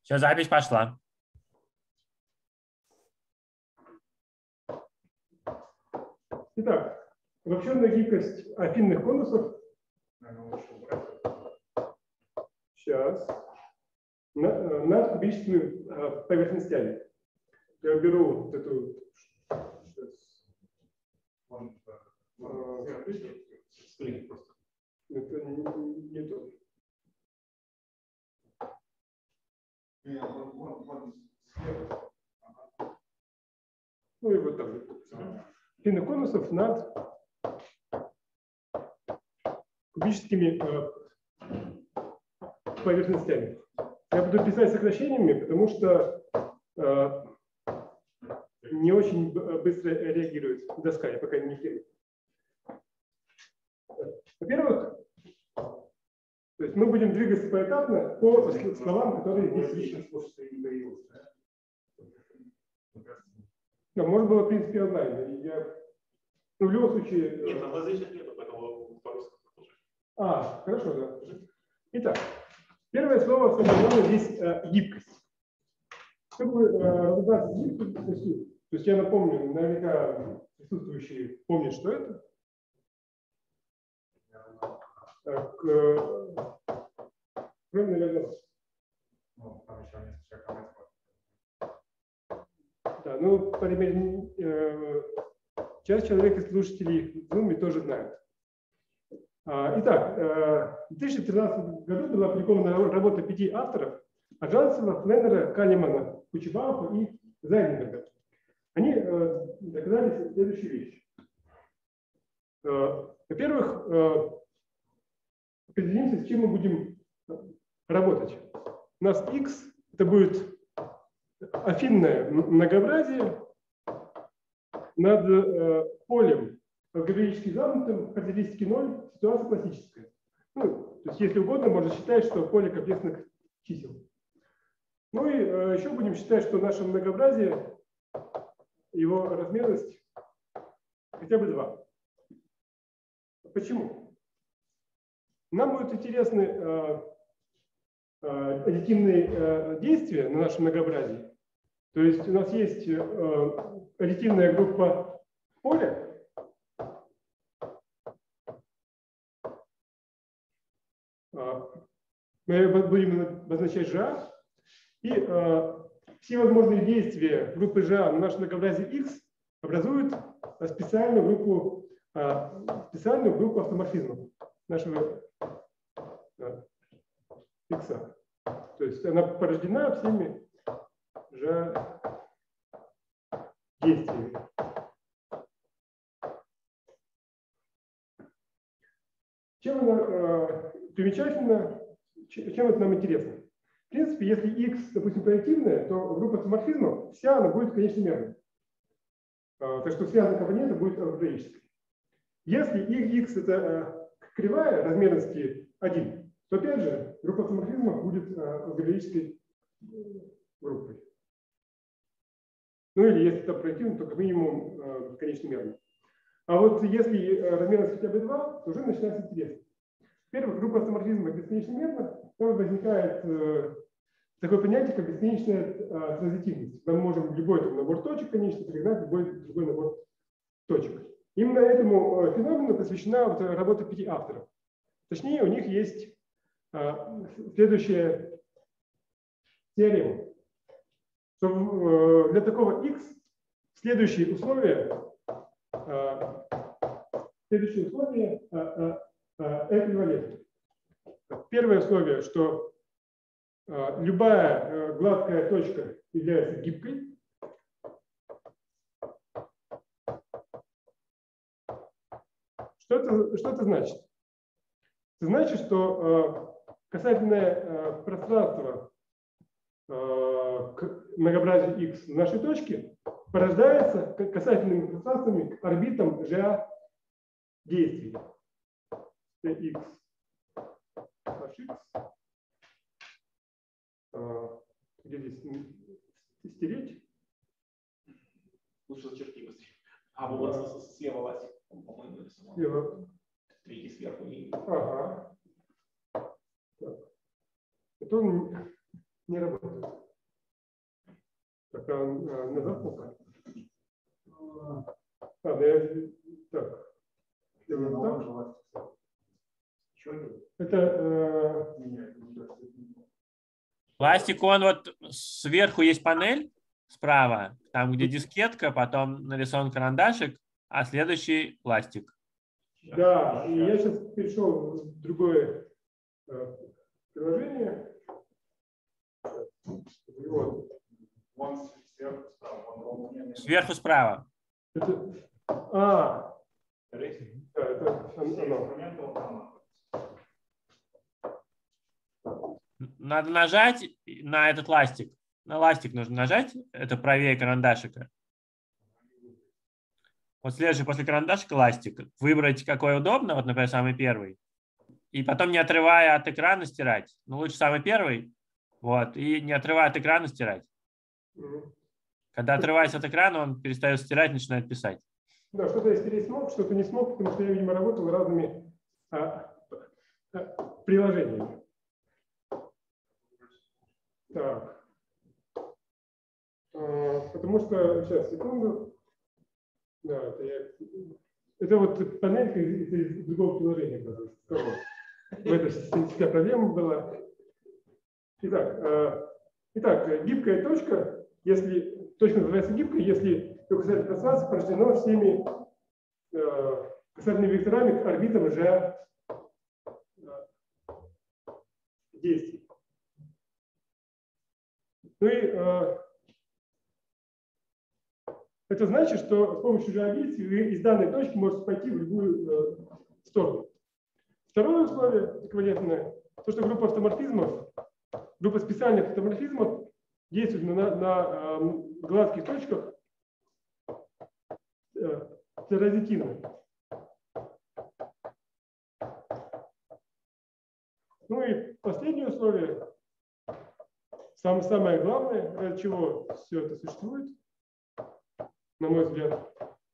Все, запись пошла. Итак, обобщенная гибкость афинных конусов. Сейчас. Над кубическими поверхностями. Я беру вот эту. Это не то. Ну и вот так. Афинных конусов над кубическими поверхностями. Я буду писать сокращениями, потому что не очень быстро реагирует доска, я пока не верю. Во-первых, то есть мы будем двигаться поэтапно по словам, которые здесь есть. Да, можно было, в принципе, онлайн. Ну, в любом случае... Нет, там язычек нету, поэтому по-русски тоже. Хорошо, да. Итак, первое слово самое здесь гибкость. Чтобы разобраться с гибкостью, то есть я напомню, наверняка присутствующие помнят, что это. Кроме, наверное, там еще несколько комментов. Да, ну, по крайней мере, часть человек из слушателей в Zoom тоже знают. Итак, в 2013 году была опубликована работа 5 авторов: Аджанцева, Фленнера, Канемана, Кучебаупа и Зайденберга. Они доказали следующую вещь. Во-первых, определимся, с чем мы будем работать. У нас X – это будет афинное многообразие над полем алгебраически замкнутым, характеристики 0, ситуация классическая. Ну, то есть, если угодно, можно считать, что поле комплексных чисел. Ну и еще будем считать, что наше многообразие, его размерность хотя бы 2. Почему? Нам будут интересны аддитивные действия на нашем многообразии. То есть у нас есть аддитивная группа поля. Мы будем обозначать GA. И все возможные действия группы GA на нашем многообразии X образуют специальную группу автоморфизмов нашего X. То есть она порождена всеми действиями. Чем она примечательна, чем это нам интересно? В принципе, если X, допустим, проективная, то группа автоморфизмов вся она будет конечно мерной. Так что связанная компонента будет алгебраической. Если X это кривая размерности 1, то опять же группа автоморфизмов будет алгебраической группой. Ну или если это проективно, то как минимум конечно мерной. А вот если размерность хотя бы 2, то уже начинается интересно. Во-первых, группа автоморфизма бесконечно мерна, там возникает такое понятие, как бесконечная транзитивность. Мы можем любой набор точек, конечно, пригнать любой другой набор точек. Именно этому феномену посвящена вот работа 5 авторов. Точнее, у них есть следующая теорема. Что для такого x следующие условия эквивалентны. Первое условие, что любая гладкая точка является гибкой. Что это значит? Это значит, что касательное пространство к многообразию X в нашей точке порождается касательными пространствами к орбитам GA действий. X X. Где здесь стереть? Лучше зачеркни быстрее. Вот слева ластик, по-моему, нарисовал. Слева. Третий сверху. Ага. Так. Это он не работает. назад пока. Ладно, так. Это Ластик, он вот сверху есть панель справа, там где дискетка, потом нарисован карандашик, а следующий пластик. Да, и я сейчас перешел в другое приложение. Вот. Сверху справа. Это, это оно. Надо нажать на этот ластик. На ластик нужно нажать, это правее карандашика. Вот следующий после карандашика ластик. Выбрать какой удобно, вот, например, самый первый. И потом, не отрывая от экрана, стирать. Ну, лучше самый первый. Вот, и не отрывая от экрана, стирать. Когда отрываясь от экрана, он перестает стирать, начинает писать. Да, что-то я стереть смог, что-то не смог, потому что я, видимо, работал разными приложениями. Так. Потому что, сейчас, секунду. Да, это вот панелька из другого приложения. В этой вся проблема была. Итак, гибкая точка, если точка называется гибкой, если касательное пространство порождено всеми касательными векторами к орбитам же действий. Ну и это значит, что с помощью же действий вы из данной точки можете пойти в любую сторону. Второе условие эквивалентное, то, что группа автоморфизмов, группа специальных автоморфизмов действует на гладких точках паразитивно. Ну и последнее условие, самое главное, ради чего все это существует, на мой взгляд,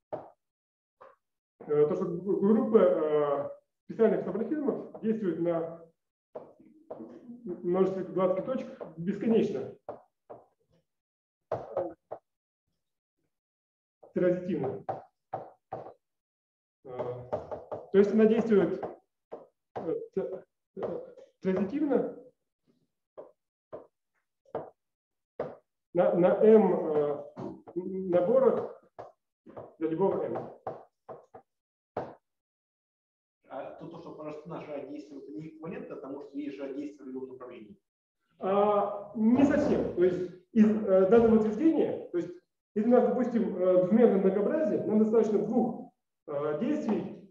то, что группа специальных автоморфизмов действует на множестве гладких точек бесконечно. Транзитивно. То есть она действует транзитивно на m наборах для любого m. А то, что порождено же действие, это не эквивалентно тому, что есть же действие в любом направлении? Не совсем. То есть из данного утверждения, то есть если у нас, допустим, двумерное многообразие, нам достаточно двух действий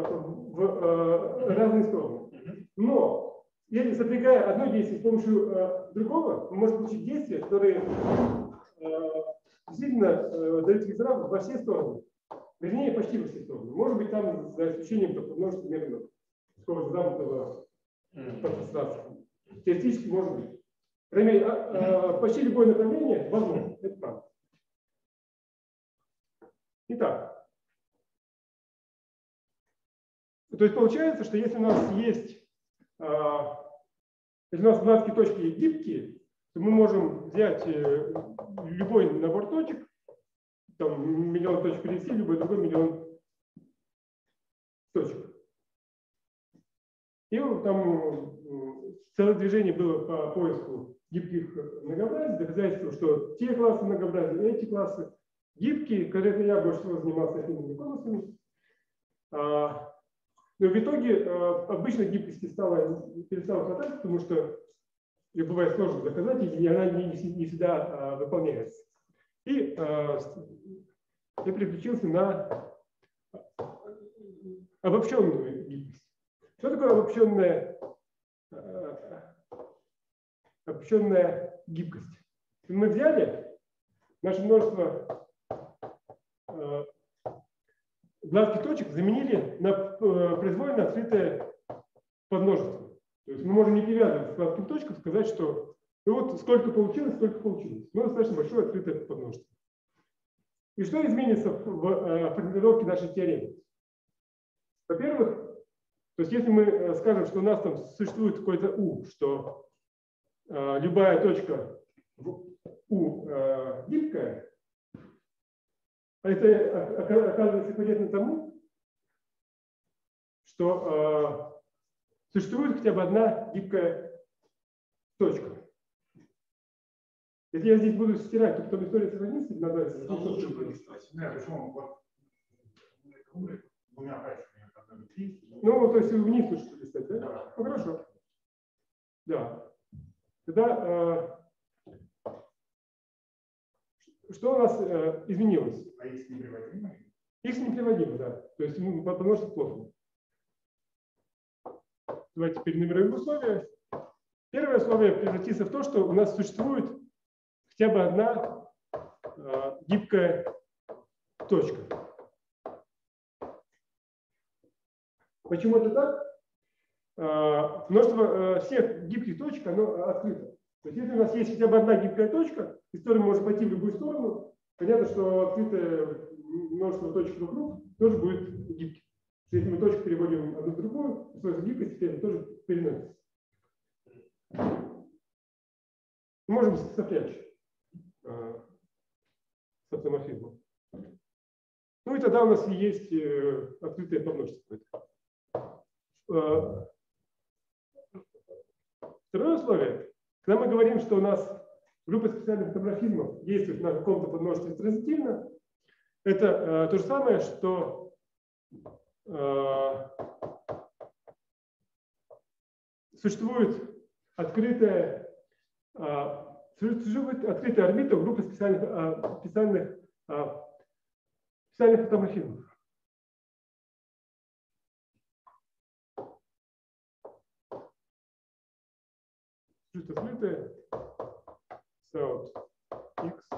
в разные стороны. Но если сопрягая одно действие с помощью другого, мы можем получить действия, которые действительно дают векторам во все стороны. Вернее, почти во все стороны. Может быть, там за исключением множества методов такого замкнутого пространства. Теоретически может быть. Почти любое направление возможно. Это правда. Итак, то есть получается, что если у нас есть, если у нас гладкие точки гибкие, то мы можем взять любой набор точек, там миллион точек перевести, любой другой миллион точек. И там целое движение было по поиску гибких многообразий, доказательство, что те классы многообразия, эти классы гибкие. Конкретно я больше всего занимался афинными конусами. Но в итоге обычно гибкости перестало хватать, потому что ее бывает сложно доказать, и она не всегда выполняется. И я переключился на обобщенную гибкость. Что такое обобщенная гибкость? Мы взяли наше множество гладких точек, заменили на произвольно открытое подмножество. То есть мы можем не привязывать к гладким точкам, сказать, что ну вот сколько получилось, столько получилось. Ну, достаточно большое открытое подмножество. И что изменится в формулировке нашей теоремы? Во-первых, то есть если мы скажем, что у нас там существует какой-то U, что любая точка U гибкая, а это оказывается эквивалентно тому, что существует хотя бы одна гибкая точка. Если я здесь буду стирать, то потом история сохранится, надо... Ну, то есть вниз лучше листать, да? Да. Ну, хорошо. Да. Тогда что у нас изменилось? А x неприводимо? X неприводимо, да. То есть множество плотно. Давайте перенумеруем условия. Первое условие превратится в то, что у нас существует хотя бы одна гибкая точка. Почему это так? Множество всех гибких точек, оно открыто. То есть если у нас есть хотя бы одна гибкая точка, из которой можно пойти в любую сторону, понятно, что открытое множество точек вокруг тоже будет гибким. Если мы точку переводим одну в другую, условие гибкости теперь тоже переносится. Мы можем сопрячь с автоморфизмом. Ну и тогда у нас есть открытое подмножество. Второе условие. Когда мы говорим, что у нас группа специальных автоморфизмов действует на каком-то подмножестве транзитивно, это то же самое, что существует открытая орбита в группе специальных автоморфизмов. Открытая South X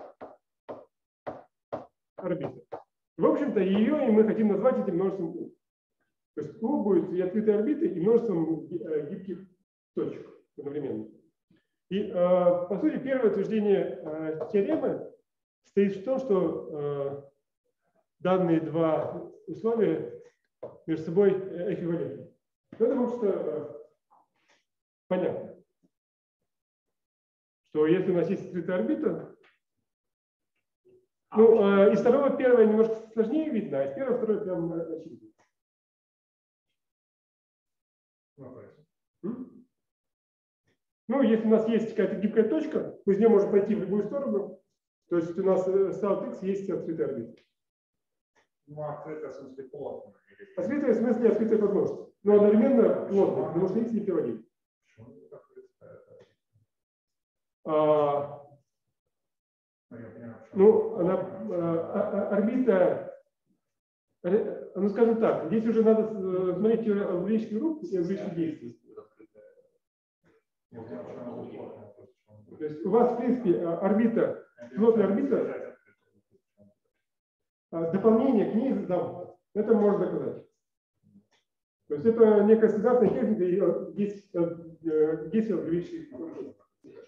орбита. В общем-то, ее и мы хотим назвать этим множеством U. То есть U будет и открытой орбитой, и множеством гибких точек одновременно. И, по сути, первое утверждение теоремы стоит в том, что данные два условия между собой эквивалентны. Это, в общем-то, понятно. Что если у нас есть открытая орбита, ну, из второго первое немножко сложнее видно, а из первого второе прям очевидно. Ну, если у нас есть какая-то гибкая точка, мы из нее можем пойти в любую сторону. То есть у нас South X есть открытая орбита. Ну, открытая в смысле плотная. Открытая в смысле открытая подмножество. Но одновременно плотная, потому что X не приводит. Ну, орбита, ну, скажем так, здесь уже надо смотреть алгебраические группы и алгебраические действия. То есть у вас, в принципе, орбита, плотная орбита, дополнение к ней замкнуто. Это можно доказать. То есть это некая стандартная техника, и есть действия алгебраических групп.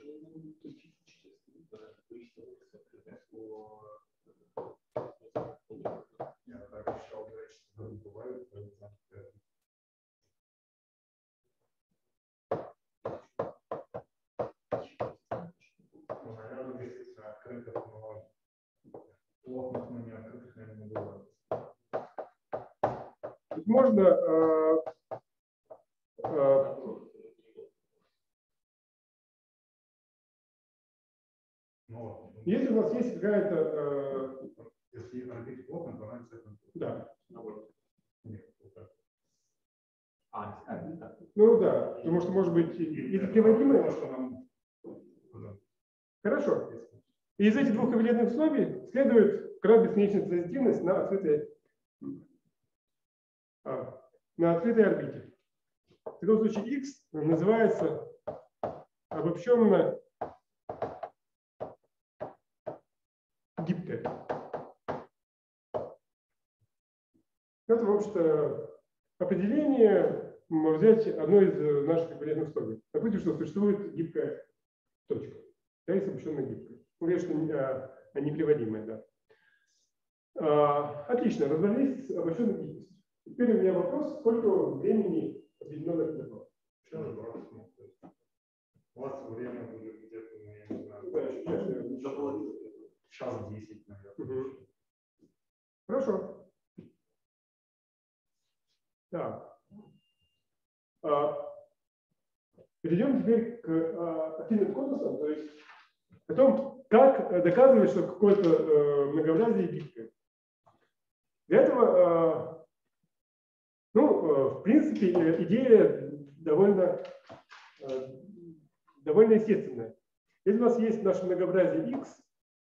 Можно если у вас есть какая-то... Если орбита плотная, то она обязательно... Да. Да. Ну да, потому что может быть и приводимые. Хорошо. И из этих двух ковалентных условий следует крайне бесконечная транзитивность на открытой орбите. В таком случае X называется обобщенно гибкой. Это, в общем-то, определение можно взять одно из наших ковалентных условий. Допустим, что существует гибкая точка. Да, есть обобщенно гибкая. Ну, конечно, неприводимая, да. Отлично, разобрались с обобщенной гибкостью. Теперь у меня вопрос, сколько времени отведено на это. У вас время будет где-то, я не знаю, было видно. Час 10, наверное. Мгм. Хорошо. Так. Перейдем теперь к афинным конусам, то есть о том, как доказывать, что какое-то многообразие гибкое. Для этого, в принципе, идея довольно естественная. Если у нас есть наше многообразие x,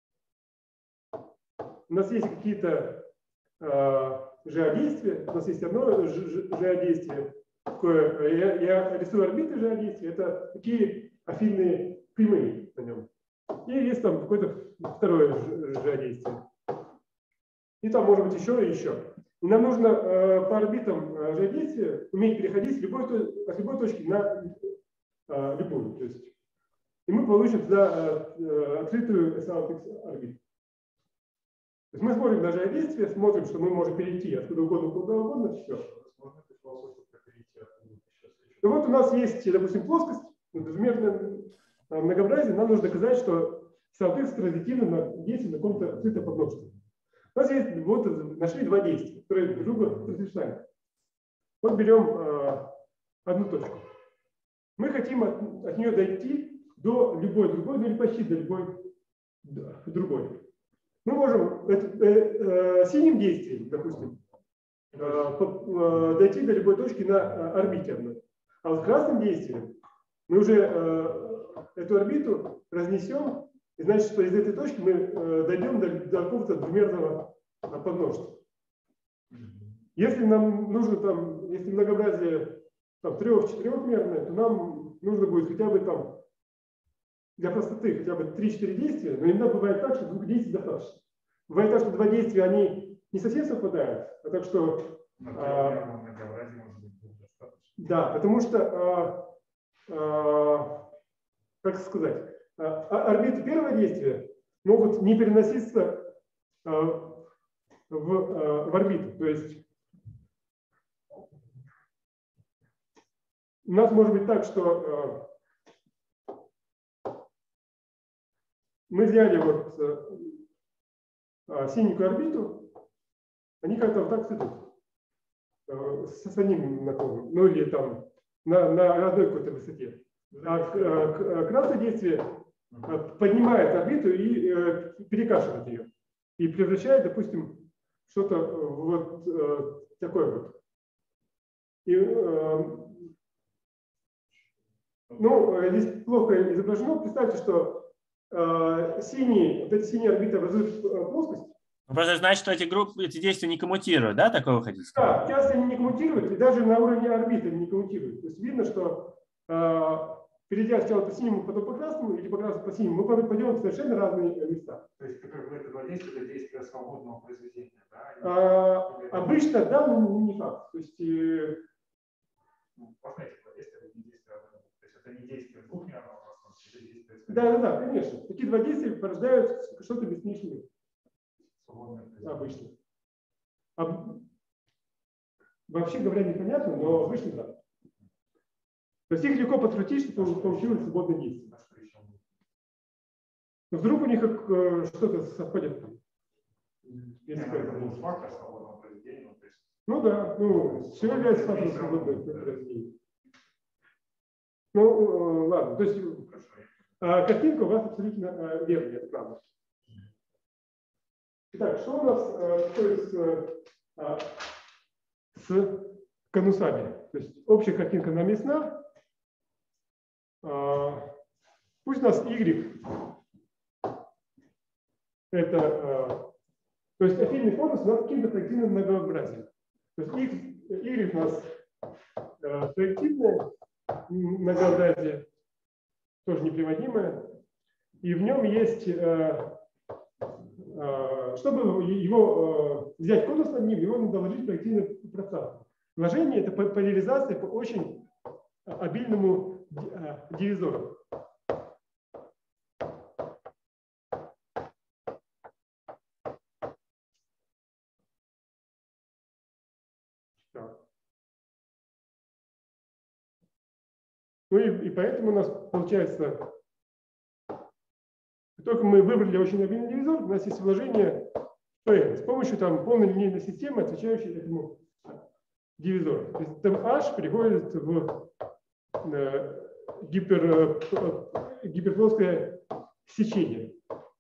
у нас есть какие-то ЖА-действия, у нас есть одно ЖА-действие, я рисую орбиты ЖА-действия, это такие афинные прямые на нем. И есть там какое-то второе ЖА-действие. И там может быть еще и еще. И нам нужно по орбитам ЖА-действия уметь переходить от любой точки на любую. То есть, и мы получим туда открытую SR орбиту. То есть мы смотрим на ЖА-действие, смотрим, что мы можем перейти откуда угодно, куда угодно, все. Ну вот у нас есть, допустим, плоскость, двумерное многообразие, нам нужно доказать, что соответственно транзитивно действует на каком-то открытом подмножестве. У нас есть, вот нашли два действия, которые друг друга разрешают. Вот берем одну точку. Мы хотим от нее дойти до любой другой, ну или почти до любой другой. Мы можем синим действием, допустим, дойти до любой точки на орбите одной. А вот красным действием мы уже эту орбиту разнесем, и значит, что из этой точки мы дойдем до какого-то двумерного подмножества. Если нам нужно там, если многообразие там, 3-4-мерное, то нам нужно будет хотя бы там, для простоты, хотя бы 3-4 действия, но иногда бывает так, что 2 действий достаточно. Бывает так, что 2 действия, они не совсем совпадают, а так что... многообразие может быть достаточно. Да, потому что, как сказать, орбиты первого действия могут не переноситься в орбиту. То есть у нас может быть так, что мы взяли вот синенькую орбиту, они как-то вот так цветут с одним наклоном, ну или там на одной какой-то высоте. А красное действие поднимает орбиту и перекашивает ее. И превращает, допустим, что-то вот такое вот. И, здесь плохо изображено. Представьте, что вот эти синие орбиты образуют плоскость. Ну, просто значит, что эти действия не коммутируют, да, такое вы хотите сказать? Да, часто они не коммутируют, и даже на уровне орбиты они не коммутируют. То есть видно, что перейдя сначала по синему, потом по красному, или по красному по синему, мы пойдем в совершенно разные места. То есть это два действия, это действие свободного произведения, да? Обычно, да, но не факт. То есть, можно эти два действия, это не действие одного. То есть это не действие двухмерного пространства, это действие... Да, конечно. Такие два действия порождают что-то бесконечное. Обычно. Вообще говоря, непонятно, но обычно да. То есть их легко подкрутить, чтобы получилось свободное действие. Но вдруг у них что-то совпадет там. Фактор свободного произведения. Ну да, все является фактором свободного произведения. Ну, ладно, то есть картинка у вас абсолютно верная, это правда. Итак, что у нас происходит с конусами? То есть общая картинка нам ясна. Пусть у нас y это, то есть афинный конус у нас каким-то проективным многообразием. То есть y у нас проективное многообразие, тоже неприводимое, и в нем есть, чтобы его взять конус над ним, его надо вложить в проективное пространство. Вложение – это поляризация по очень обильному дивизору. Ну и поэтому у нас получается Как только мы выбрали очень обильный дивизор, у нас есть вложение P с помощью там полной линейной системы, отвечающей этому дивизору. То есть там H переходит в гиперплоское сечение.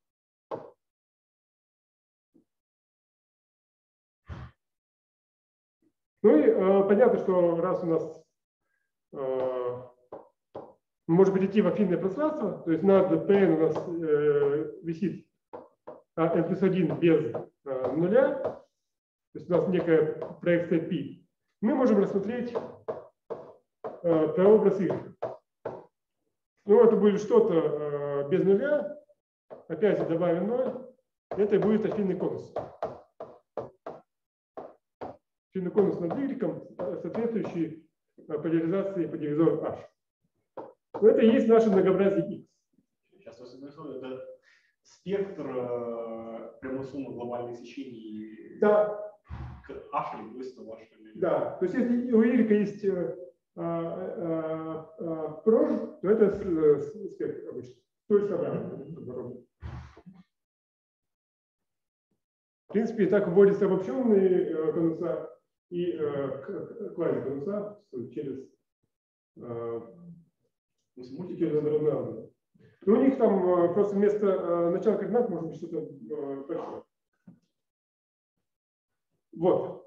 Ну и понятно, что раз у нас мы можем перейти в афинное пространство, то есть над Pn у нас висит n+1 без нуля, то есть у нас некая проекция π, мы можем рассмотреть прообраз y. Ну, это будет что-то без нуля, опять добавим 0, это будет афинный конус. Афинный конус над y, соответствующий поляризации по дивизору h. Но это и есть наше многообразие x. Сейчас это спектр прямой суммы глобальных сечений, да, к h или близко h. Да, то есть если у y есть прож, то это спектр обычно. То есть обратно. В принципе, так вводятся обобщенные конуса и квазиконуса через мультикерно. Но у них там просто вместо начала координат может быть что-то большое. Вот.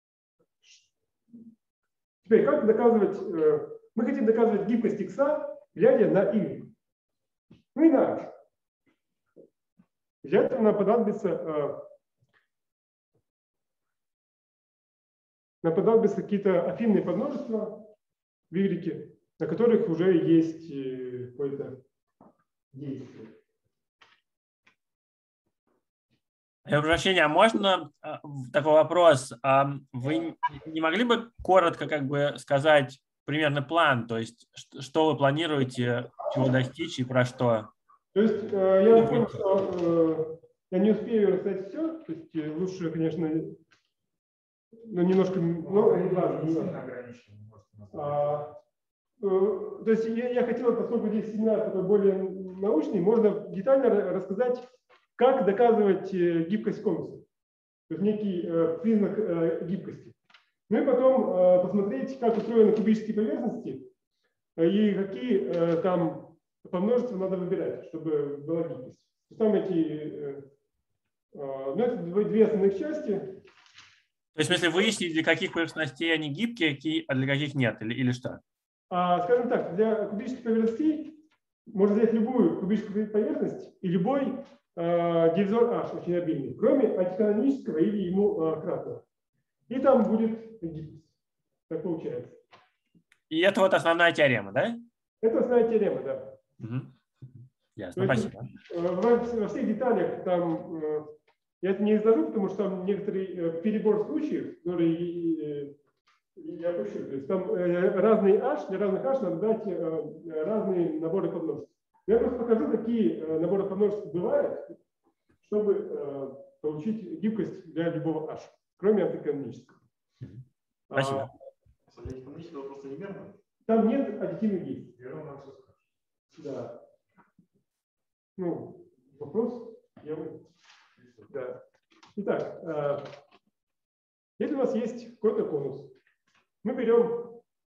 Теперь, как доказывать? Мы хотим доказывать гибкость x, глядя на y. Ну и на h. Для этого нам понадобятся какие-то афинные подмножества в y, на которых уже есть какое-то действие. Я прошу прощения, а можно такой вопрос? Вы не могли бы коротко как бы сказать примерно план, то есть что вы планируете, чего достичь и про что? То есть я понял, что я не успею рассказать все, то есть лучше, конечно, немножко, но не важно. То есть я хотел, поскольку здесь семинар такой более научный, можно детально рассказать, как доказывать гибкость конуса. То есть некий признак гибкости. Ну и потом посмотреть, как устроены кубические поверхности и какие там помножества надо выбирать, чтобы была гибкость. Там эти это две основных части. То есть, в смысле, выяснить, для каких поверхностей они гибкие, а для каких нет, или что? Скажем так, для кубических поверхностей можно взять любую кубическую поверхность и любой дивизор H очень обильный, кроме антиканонического или ему кратного. И там будет гибкость. Так получается. И это вот основная теорема, да? Это основная теорема, да. Угу. Ясно, спасибо. Во всех деталях там я это не изложу, потому что там некоторый перебор случаев, которые я опущу. То есть там разные H, для разных H надо дать разные наборы подмножеств. Я просто покажу, какие наборы подмножеств бывают, чтобы получить гибкость для любого H, кроме антиканонического. Спасибо. Антиканонического просто неверно? Там нет аддитивных действий. Да. Ну, вопрос. Да. Итак, если у нас есть какой-то конус, мы берем,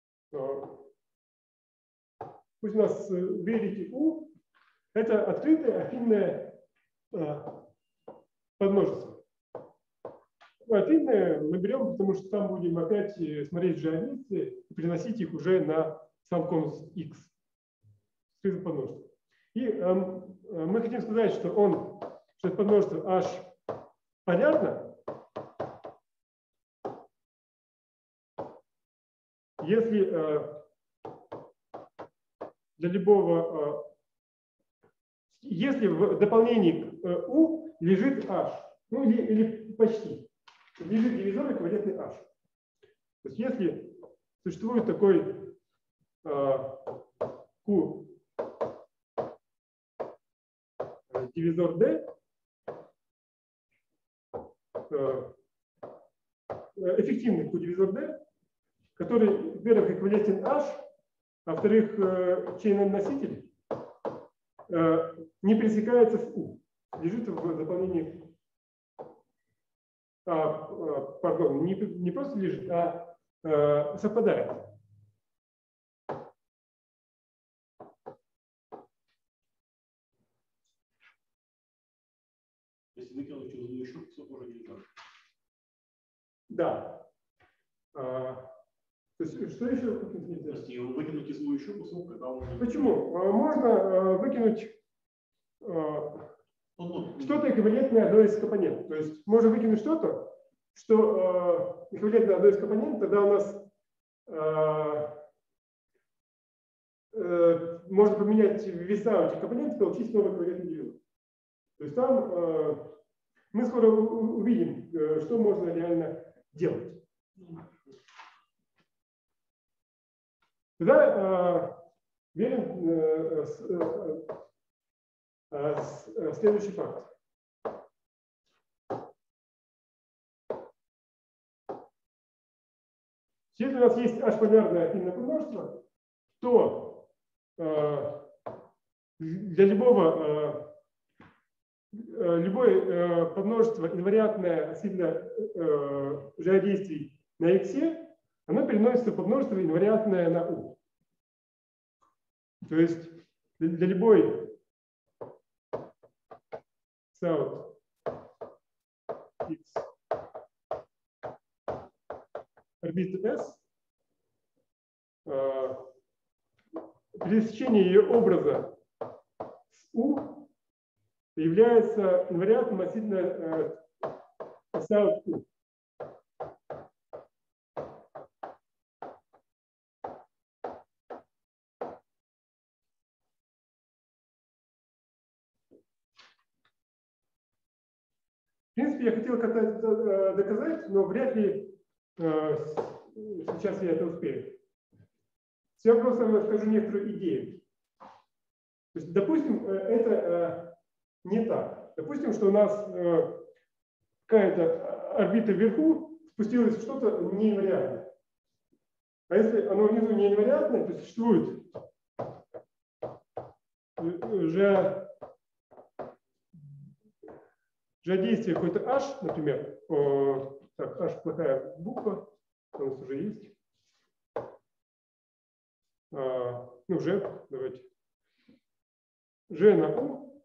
пусть у нас верите U, это открытое афинное подмножество. Афинное мы берем, потому что там будем опять смотреть джиометрии и переносить их уже на сам конус X. Скрытое подмножество. И мы хотим сказать, что это подмножество H полярно, если для любого, если в дополнении к U лежит H, ну или почти, лежит дивизор эквивалентный H. То есть если существует такой Q дивизор D, эффективный Q дивизор D, который, во-первых, эквивалентен H, а во-вторых, чей-носитель, не пересекается с U, лежит в дополнении. Пардон, не просто лежит, а совпадает. Если выкинуть узловую щупку, то уже нельзя. Да. То есть, что еще нельзя? То есть выкинуть узловую щупку, когда он... Почему? Можно выкинуть что-то эквивалентное одной из компонентов. То есть можно выкинуть что-то, что эквивалентное одной из компонентов, тогда у нас можно поменять веса этих компонентов, получить новый эквивалентный девелоп. То есть там мы скоро увидим, что можно реально делать. Тогда верим следующий факт. Если у нас есть h-полярное афинное подмножество, то для любое подмножество инвариантное относительно взаимодействий на x, оно переносится в подмножество инвариантное на u. То есть для любой south x орбиты S, пересечение ее образа с U является инвариантным относительно south U. В принципе, я хотел как-то доказать, но вряд ли сейчас я это успею. Я просто расскажу некоторую идею. То есть, допустим, это не так. Допустим, что у нас какая-то орбита вверху спустилась в что-то неинвариантное. А если оно внизу неинвариантное, то существует действие какой-то h, например, так, h плохая буква, у нас уже есть. Ну, G, давайте. G на U.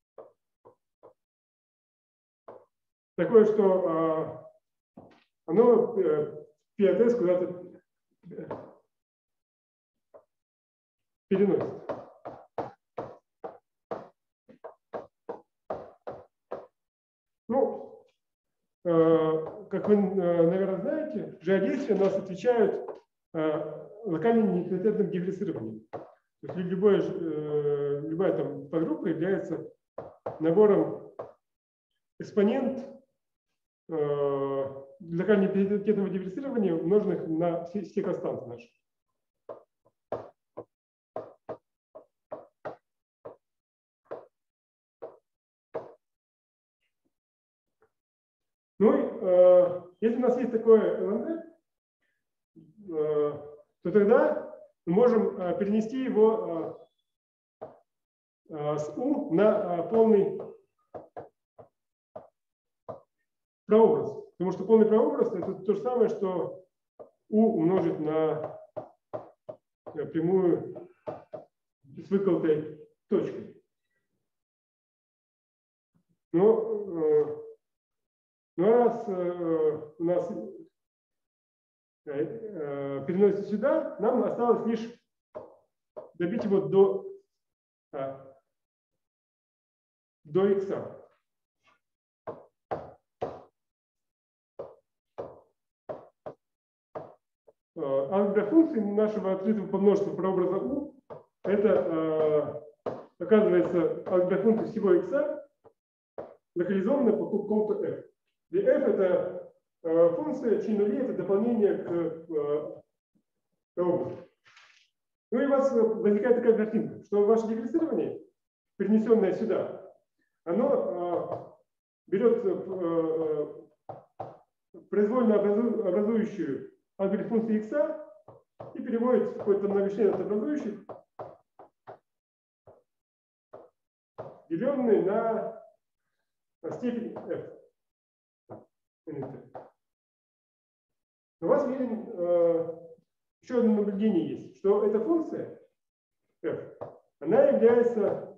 Такое, что оно P от S куда-то переносит. Ну, как вы, наверное, знаете, G-действия у нас отвечают локальным неинфинитетным дифференцированием. То есть любая там подгруппа является набором экспонент локального неинфинитетного дифференцирования, умноженных на все константы наши. Ну, если у нас есть такое ЛНД, то тогда мы можем перенести его с U на полный прообраз. Потому что полный прообраз — это то же самое, что U умножить на прямую с выколотой точкой. Но раз у нас переносится сюда, нам осталось лишь добить его до x. Алгебра функций нашего открытого подмножества прообраза U — это, оказывается, алгебра функций всего x, локализованная по какому-то f. Где f — это функция, чьи нули — это дополнение к прообразу. Ну и у вас возникает такая картинка, что ваше дифференцирование, перенесенное сюда, оно берет произвольно образующую алгебру функции x и переводит в какое-то многочлен от образующих деленный на степень f. У вас еще одно наблюдение есть, что эта функция f, она является,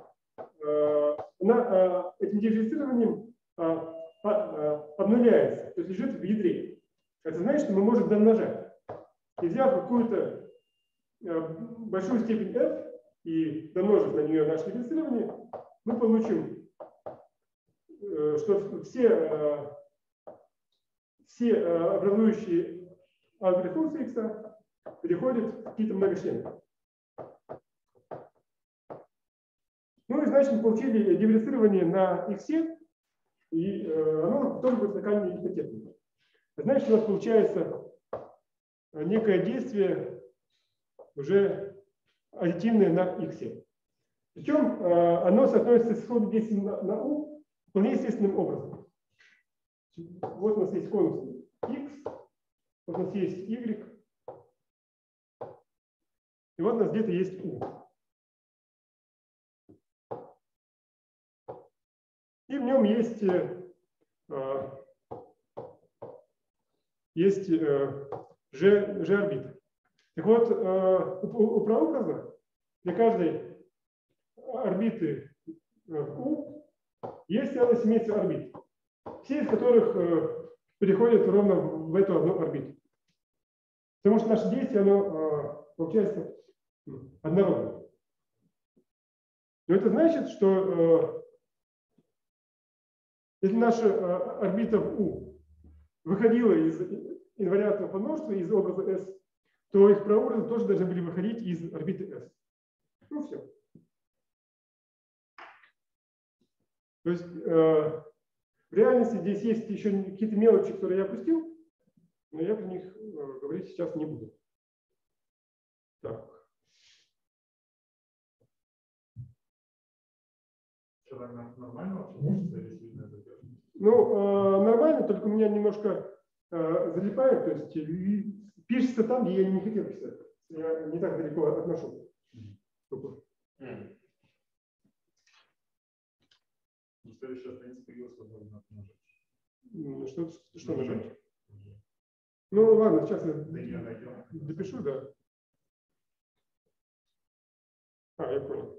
этим дифференцированием обнуляется, то есть лежит в ядре. Это значит, что мы можем домножать. И взяв какую-то большую степень f и домножив на нее наше дифференцирование, мы получим, что все образующие алгебры функции x переходят в какие-то многочлены. Ну и значит, мы получили дифференцирование на x, и оно тоже будет локально идентичным. Значит, у нас получается некое действие уже аддитивное на x. Причем оно соотносится с исходным действием на u вполне естественным образом. Вот у нас есть конус x, вот у нас есть y, и вот у нас где-то есть u. И в нем есть g-орбита. Так вот, у прообраза для каждой орбиты U есть целая семейство орбит, все из которых переходят ровно в эту одну орбиту. Потому что наше действие, оно получается однородное. Но это значит, что если наша орбита в U выходила из инвариантного подмножества, из образа S, то их прообразы тоже должны были выходить из орбиты S. Ну все. То есть в реальности здесь есть еще какие-то мелочи, которые я опустил, но я про них говорить сейчас не буду. Так. Нормально вообще? Ну, нормально, только у меня немножко залипает, то есть пишется там, где я не хотел писать. Я не так далеко отношу. Ну, следующая страница появилась, возможно, нажать. Что нажать? Ну, ладно, сейчас я допишу, да. Я понял.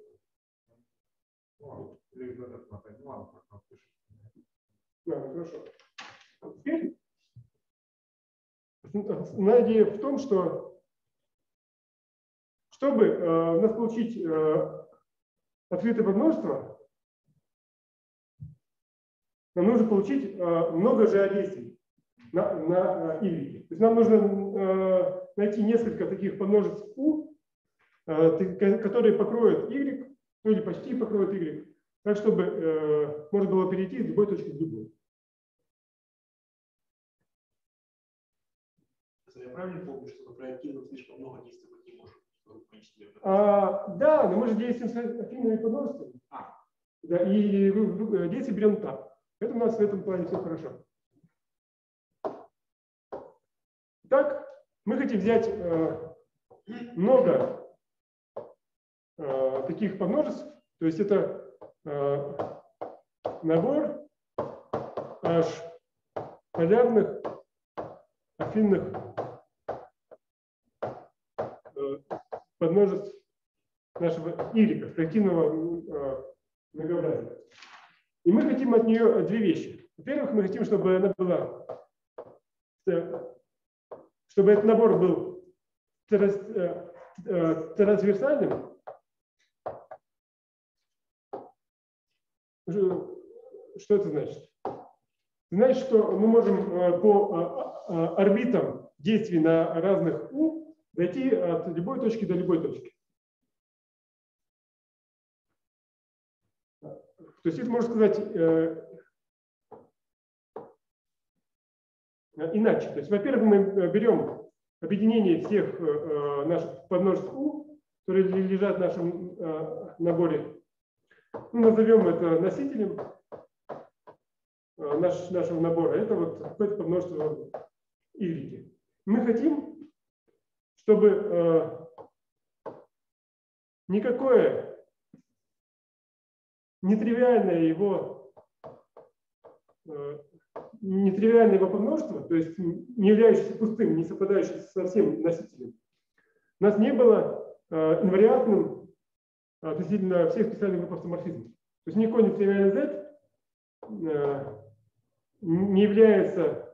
Или этот мотать. Ну, ладно, как пишет. Ладно, хорошо. Теперь основная идея в том, что чтобы у нас получить открытое подмножество, нам нужно получить много действий на y. То есть нам нужно найти несколько таких подмножеств u, которые покроют y, ну или почти покроют y, так чтобы можно было перейти из любой точки в любую. Я правильно помню, что при активном слишком много действий быть не может? Да, но мы же действуем с афинными подмножествами. Да, и действия берем так. Это у нас в этом плане все хорошо. Так, мы хотим взять много таких подмножеств, то есть это набор h полярных афинных подмножеств нашего y, проективного многообразия. И мы хотим от нее две вещи. Во-первых, мы хотим, чтобы она была, чтобы этот набор был трансверсальным. Что это значит? Значит, что мы можем по орбитам действий на разных u дойти от любой точки до любой точки. То есть это можно сказать иначе. То есть, во-первых, мы берем объединение всех наших подмножеств u, которые лежат в нашем наборе. Ну, назовем это носителем нашего набора. Это вот какое-то подмножество y. Мы хотим, чтобы никакое нетривиальное его подмножество, то есть не являющееся пустым, не совпадающее со всем носителем, у нас не было инвариантным относительно всех специальных групп автоморфизмов. То есть никакой нетривиальный Z не является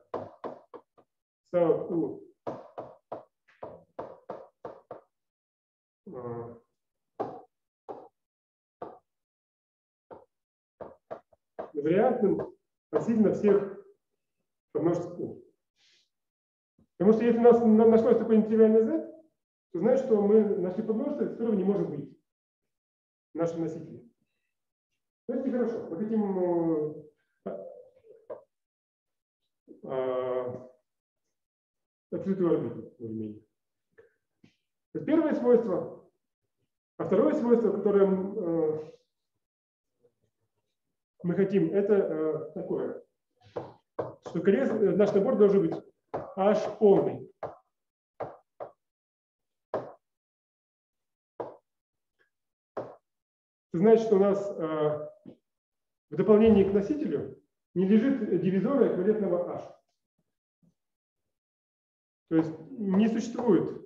вариантным относительно всех подмножеств U. Потому что если у нас нашлось такой нетривиальный Z, то значит, что мы нашли подмножество, из которого не может быть наши носители. Но это нехорошо. Мы хотим открытую орбиту, более-менее. Это первое свойство. А второе свойство, которое мы хотим, это такое, что наш набор должен быть H полный. Это значит, что у нас в дополнении к носителю не лежит дивизора эквивалентного H. То есть не существует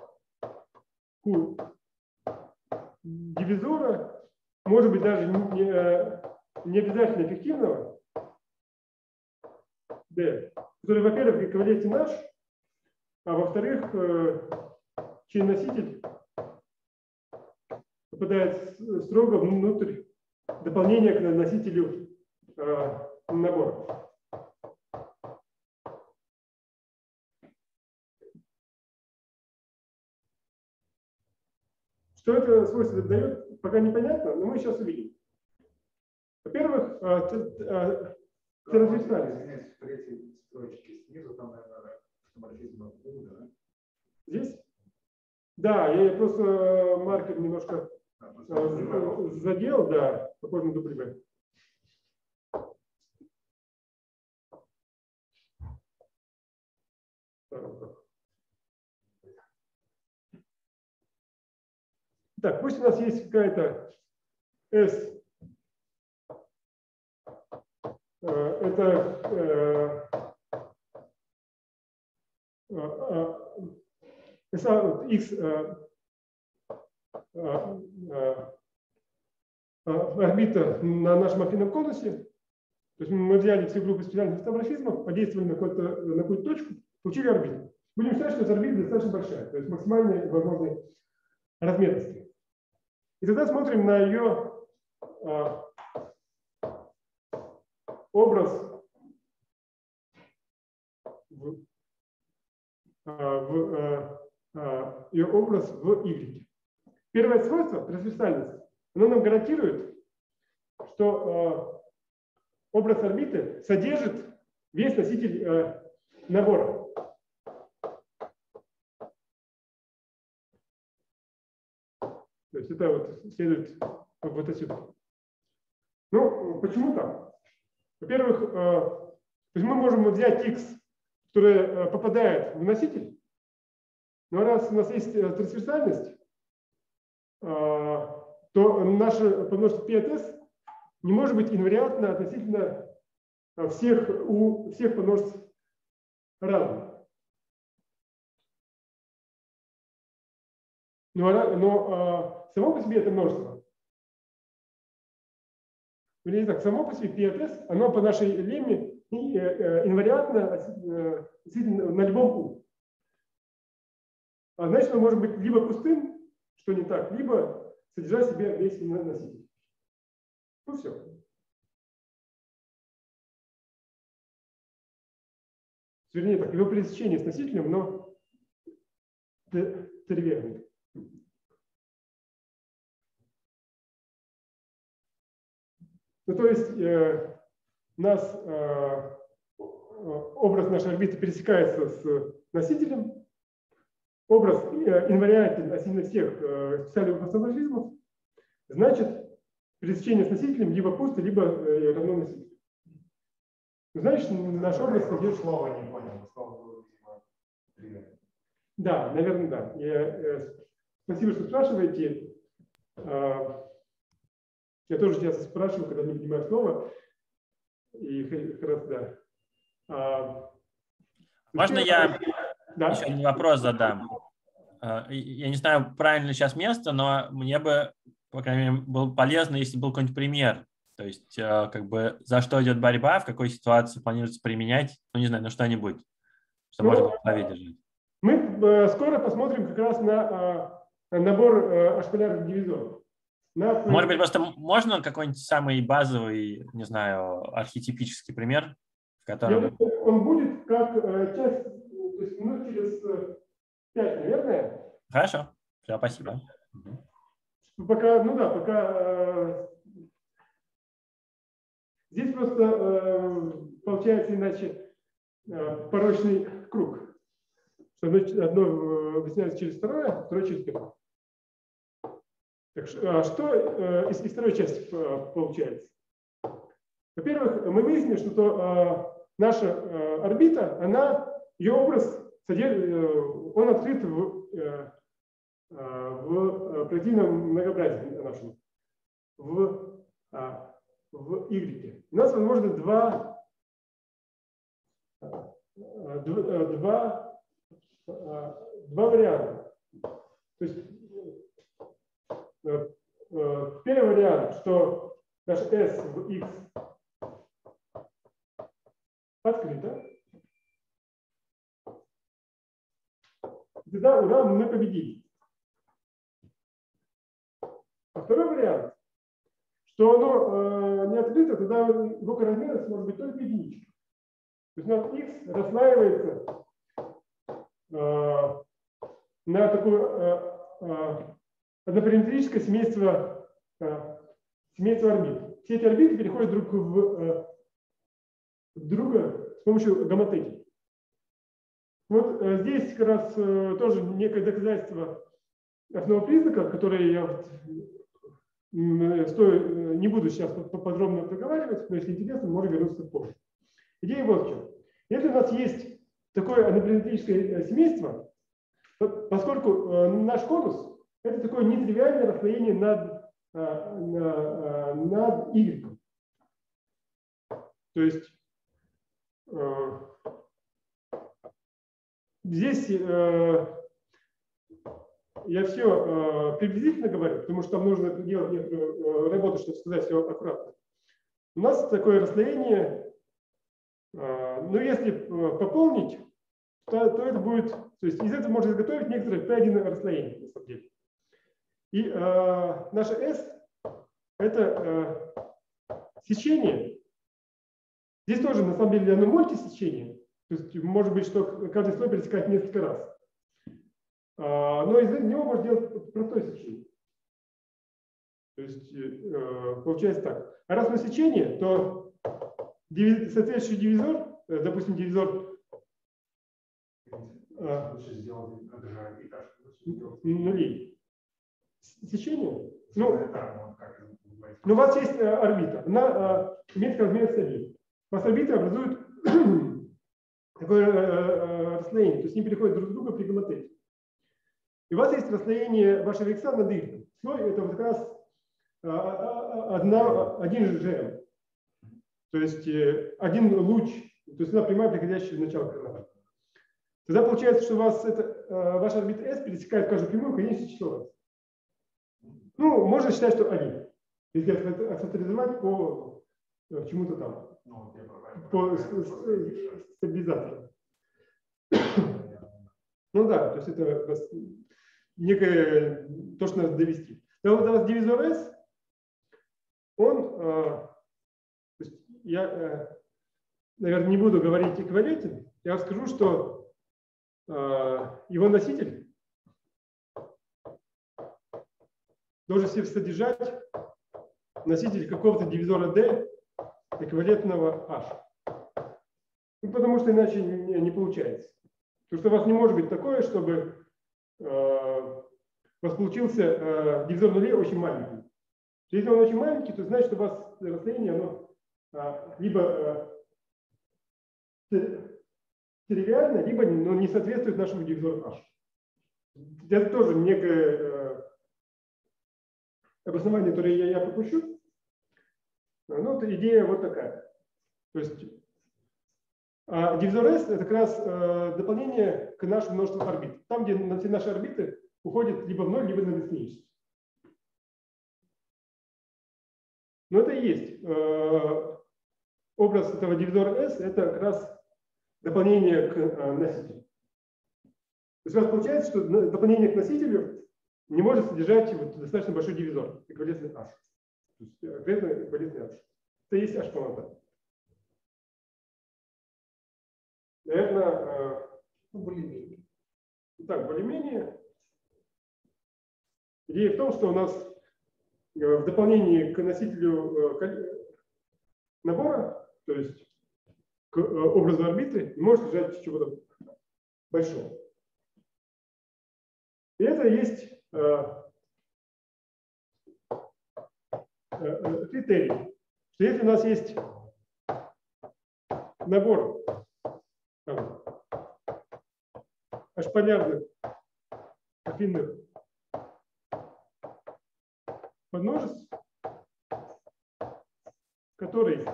дивизора, может быть, даже не обязательно эффективного, D, который, во-первых, эквивалентен H, а во-вторых, чей носитель попадает строго внутрь дополнения к носителю набора. Что это свойство дает, пока непонятно, но мы сейчас увидим. Во-первых, Извиняюсь, в третьей строчке снизу, там, наверное, автоморфизм U, да? Здесь? Да, я просто маркер немножко задел, да, похоже на W. Так, пусть у нас есть какая-то S. Это X орбита на нашем афинном конусе. То есть мы взяли все группы специальных автоморфизмов, подействовали на какую-то точку, получили орбиту. Будем считать, что эта орбита достаточно большая, то есть максимальной возможной размерности. И тогда смотрим на ее образ ее образ в Y. Первое свойство, трансверсальность, оно нам гарантирует, что образ орбиты содержит весь носитель набора. То есть это вот следует вот отсюда. Ну, почему так? Во-первых, то есть мы можем взять X, который попадает в носитель, но раз у нас есть трансверсальность, то наше подмножество P от S не может быть инвариантно относительно всех подмножеств разных. Но само по себе это множество. Или так, само по себе P от S, оно по нашей лемме инвариантно на любом U. А значит, оно может быть либо пустым, что не так, либо содержать в себе весь носитель. Ну все. Вернее так, его пересечение с носителем, но тривиальное. Ну, то есть у нас образ нашей орбиты пересекается с носителем, образ инвариантен относительно всех специальных автоморфизмов, значит, пересечение с носителем либо пусто, либо равно носителю. Значит, наш образ содержит... Слово не понял, слово было, видимо, да, наверное, да. Спасибо, что спрашиваете. Я тоже часто спрашиваю, когда не понимаю слово. И как раз, да. Можно я да? еще один вопрос задам? Я не знаю, правильно ли сейчас место, но мне бы, по крайней мере, было полезно, если был какой-нибудь пример. То есть, как бы, за что идет борьба, в какой ситуации планируется применять, ну, не знаю, на что-нибудь, что можно в голове держать. Мы скоро посмотрим как раз на набор ашполярных дивизоров. Может быть, просто можно какой-нибудь самый базовый, не знаю, архетипический пример, в котором... Он будет как часть, то есть минут через 5, наверное. Хорошо, все, спасибо. Пока, ну да, пока здесь просто получается иначе порочный круг. Одно объясняется через второе, второе через первое. Так что из второй части получается? Во-первых, мы выяснили, что наша орбита, ее образ, он открыт в проективном многообразии нашем, в Y. У нас, возможно, два варианта. То есть первый вариант, что наш S в X открыто. Тогда, ура, мы победили. А второй вариант, что оно не открыто, тогда его размерность может быть только единичка. То есть у нас X расслаивается на такое однопараметрическое семейство орбит. Все эти орбиты переходят друг в друга с помощью гомотеки. Вот здесь как раз тоже некое доказательство основного признака, которое я не буду сейчас подробно проговаривать, но если интересно, можно вернуться позже. Идея вот в чем. Если у нас есть такое однопараметрическое семейство, поскольку наш конус — это такое нетривиальное расслоение над Y. То есть здесь я все приблизительно говорю, потому что там нужно делать некоторую работу, чтобы сказать все аккуратно. У нас такое расслоение, но если пополнить, то это будет, то есть из этого можно изготовить некоторое P1 расслоение, на самом деле. И наша S — это сечение. Здесь тоже, на самом деле, оно мультисечение. То есть, может быть, что каждый слой пересекает несколько раз. Но из него можно делать простое сечение. То есть, получается так. А раз на сечение, то соответствующий дивизор, допустим, дивизор нулей. Сечение? Ну, у вас есть орбита. Она имеет размер 1. У вас орбиты образуют такое расслоение, то есть они переходят друг к другу при гомотеке. И у вас есть расслоение вашего икса над Y. Слой — это вот как раз один же GM. То есть один луч, то есть она прямая, приходящая в начало координат. Тогда получается, что у вас ваша орбита S пересекает каждую прямую конечное число раз. Ну, можно считать, что 1. Если акцентризовать по чему-то там. По стабилизатору. Ну да, то есть это некое то, что надо довести. Но вот у нас дивизор S, он, то есть я, наверное, не буду говорить эквивалентен, я скажу, что его носитель должен в себе содержать носитель какого-то дивизора D, эквивалентного H. Ну, потому что иначе не получается. Потому что у вас не может быть такое, чтобы у вас получился дивизор нулей очень маленький. Если он очень маленький, то значит, что у вас расслоение оно либо тривиально, либо не соответствует нашему дивизору H. Это тоже некое обоснование, которое я пропущу. Ну, вот идея вот такая. То есть дивизор S – это как раз дополнение к нашему множеству орбит. Там, где все наши орбиты уходят либо в ноль, либо на бесконечность. Но это и есть. Образ этого дивизора S – это как раз дополнение к носителю. То есть у вас получается, что дополнение к носителю не может содержать вот достаточно большой дивизор, эквивалентный H. То есть конкретно эквивалентный H. Это есть H-полнота. Наверное, более-менее. Так, более-менее. Идея в том, что у нас в дополнении к носителю набора, то есть к образу орбиты, не может лежать чего-то большого. И это есть критерий, что если у нас есть набор h-полярных афинных подмножеств, который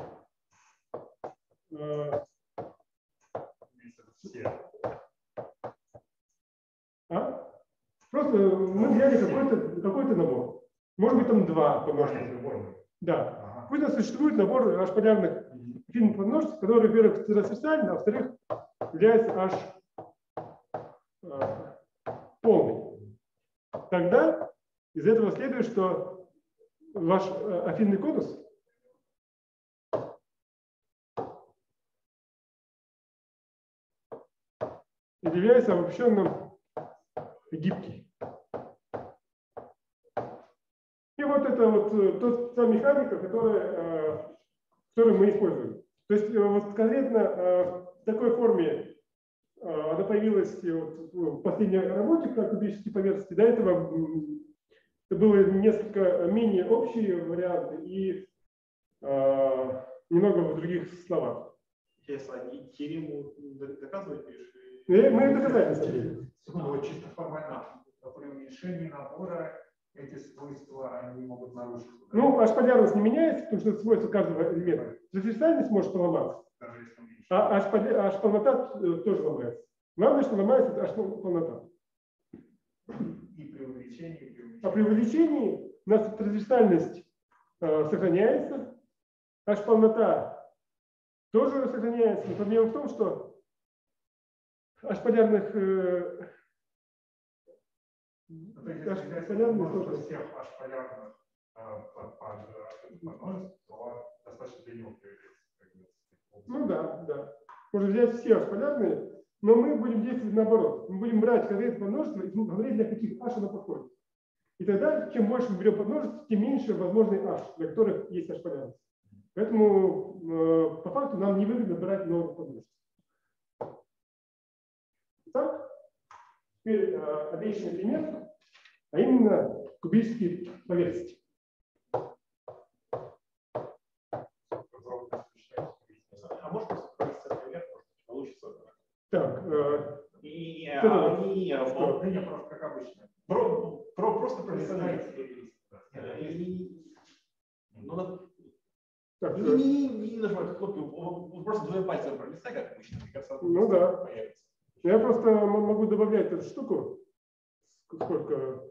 просто мы взяли какой-то набор. Может быть, там два подмножества. Да. Пусть у нас существует набор h-полярных афинных подмножеств, который, во-первых, трансверсальный, а во-вторых, является h полный. Тогда из этого следует, что ваш афинный конус является обобщенным гибкий. И вот это вот та механика, которую мы используем. То есть вот конкретно в такой форме она появилась в последней работе, как кубические поверхности. До этого это было несколько менее общие варианты и немного в других словах. Если теорему доказывать будешь? Мы ее доказали, на самом деле. Вот чисто формально, при уменьшении набора эти свойства они могут нарушить. Ну, h-полярность не меняется, потому что это свойство каждого элемента. Трансверсальность может поломаться, а h-полнота тоже ломается. Главное, что ломается, это h-полнота. И при увеличении, А при увеличении у нас трансверсальность сохраняется, h-полнота тоже сохраняется. Но проблема в том, что h-полярных всех h-полярных подмножеств, то достаточно для него появляется. Ну да. Можно взять все h-полярные, но мы будем действовать наоборот. Мы будем брать конкретное множество и говорить, для каких h оно подходит. И тогда, чем больше мы берем подмножеств, тем меньше возможный h, для которых есть h-полярность. Поэтому по факту нам невыгодно брать много подмножеств. Итак, теперь отличный пример, а именно кубические поверхности. А может просто провести пример, получится? Так, просто как обычно. Просто представляете. Не нажимать кнопку, просто двумя пальцами пролистай, как обычно. Ну да. Я просто могу добавлять эту штуку. Сколько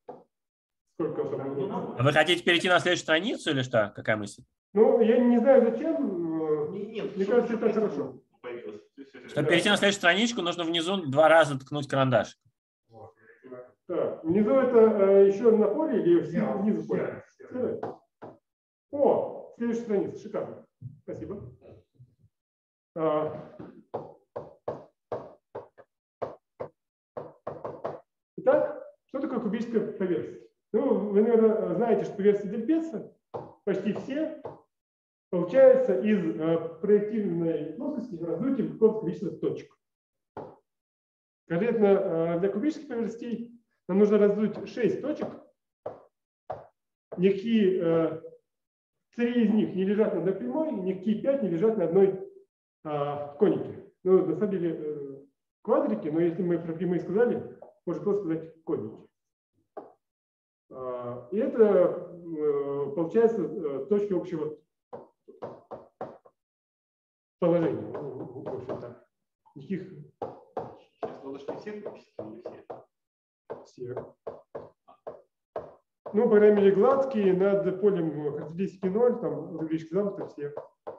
там. А вы хотите перейти на следующую страницу или что? Какая мысль? Ну, я не знаю зачем. Нет, мне кажется, это хорошо. Чтобы перейти на следующую страничку, нужно внизу 2 раза ткнуть карандаш. Так, внизу это еще на поле или внизу поля? О, следующая страница, шикарно. Спасибо. Итак, что такое кубическая поверхность? Ну, вы, наверное, знаете, что поверхности Дельпеца почти все получаются из проективной плоскости раздутием какого-то количества точек. Конкретно для кубических поверхностей нам нужно раздуть 6 точек. Никакие 3 из них не лежат на одной прямой, никакие 5 не лежат на одной конике. Ну, на самом деле квадрики, но если мы про прямые сказали, можно просто сказать коники. И это получается точки общего положений. В общем-то, никаких. Сейчас надо, что все кубические или все? Все. Ну, по крайней мере, гладкие над полем характеристики 0, там, Гриш сказал, что все.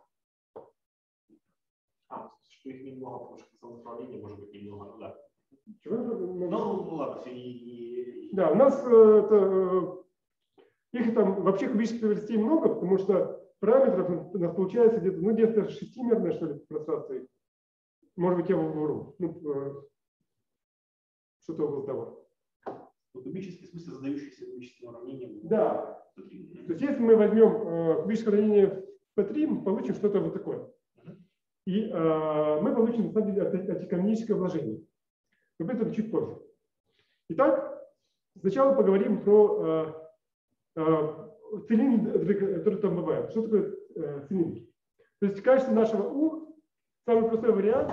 Что их немного, потому что самоуправление может быть немного, ну да. Чего? Ну, ладно, все. Да, у нас их там вообще кубических поверхностей много, потому что параметров у нас получается где-то, ну, где-то шестимерное, что ли, пространство. Может быть, я вру. Ну, что-то около того. Кубический, в смысле, задающийся кубическим уравнением. Да. То есть, если мы возьмем кубическое уравнение P3, мы получим что-то вот такое. И мы получим, на самом деле, антиканоническое вложение. Но об этом чуть позже. Итак, сначала поговорим про цилиндры, которые там бывают. Что такое цилиндр? То есть, в качестве нашего U самый простой вариант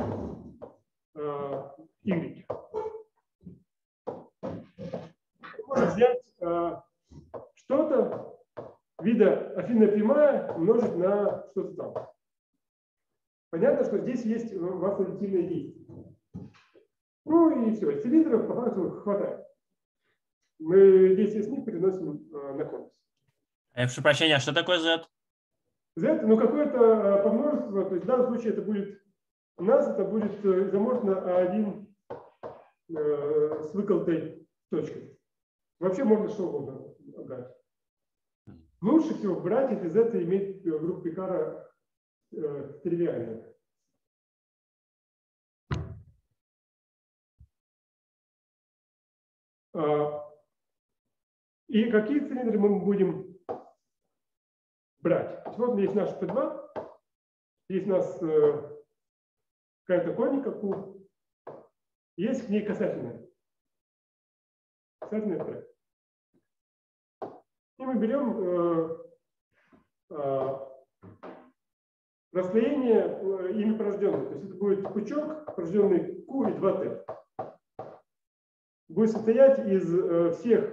Y. Можно взять что-то вида афинная прямая умножить на что-то там. Понятно, что здесь есть у вас аддитивное действие. Ну и все, цилиндров по факту хватает. Мы действие с них переносим на конус. Я прошу прощения, а что такое Z? Z, ну какое-то помножество, то есть в данном случае это будет, у нас это будет изоморфно А1 с выколотой точкой. Вообще можно что угодно брать. Лучше всего брать, если Z имеет группу Пикара тривиальную. И какие цилиндры мы будем брать? Вот есть наш P2, есть у нас какая-то коника Q, есть к ней касательная. Касательная P. И мы берем расслоение ими порожденное. То есть это будет пучок, порожденный Q и 2T. Будет состоять из всех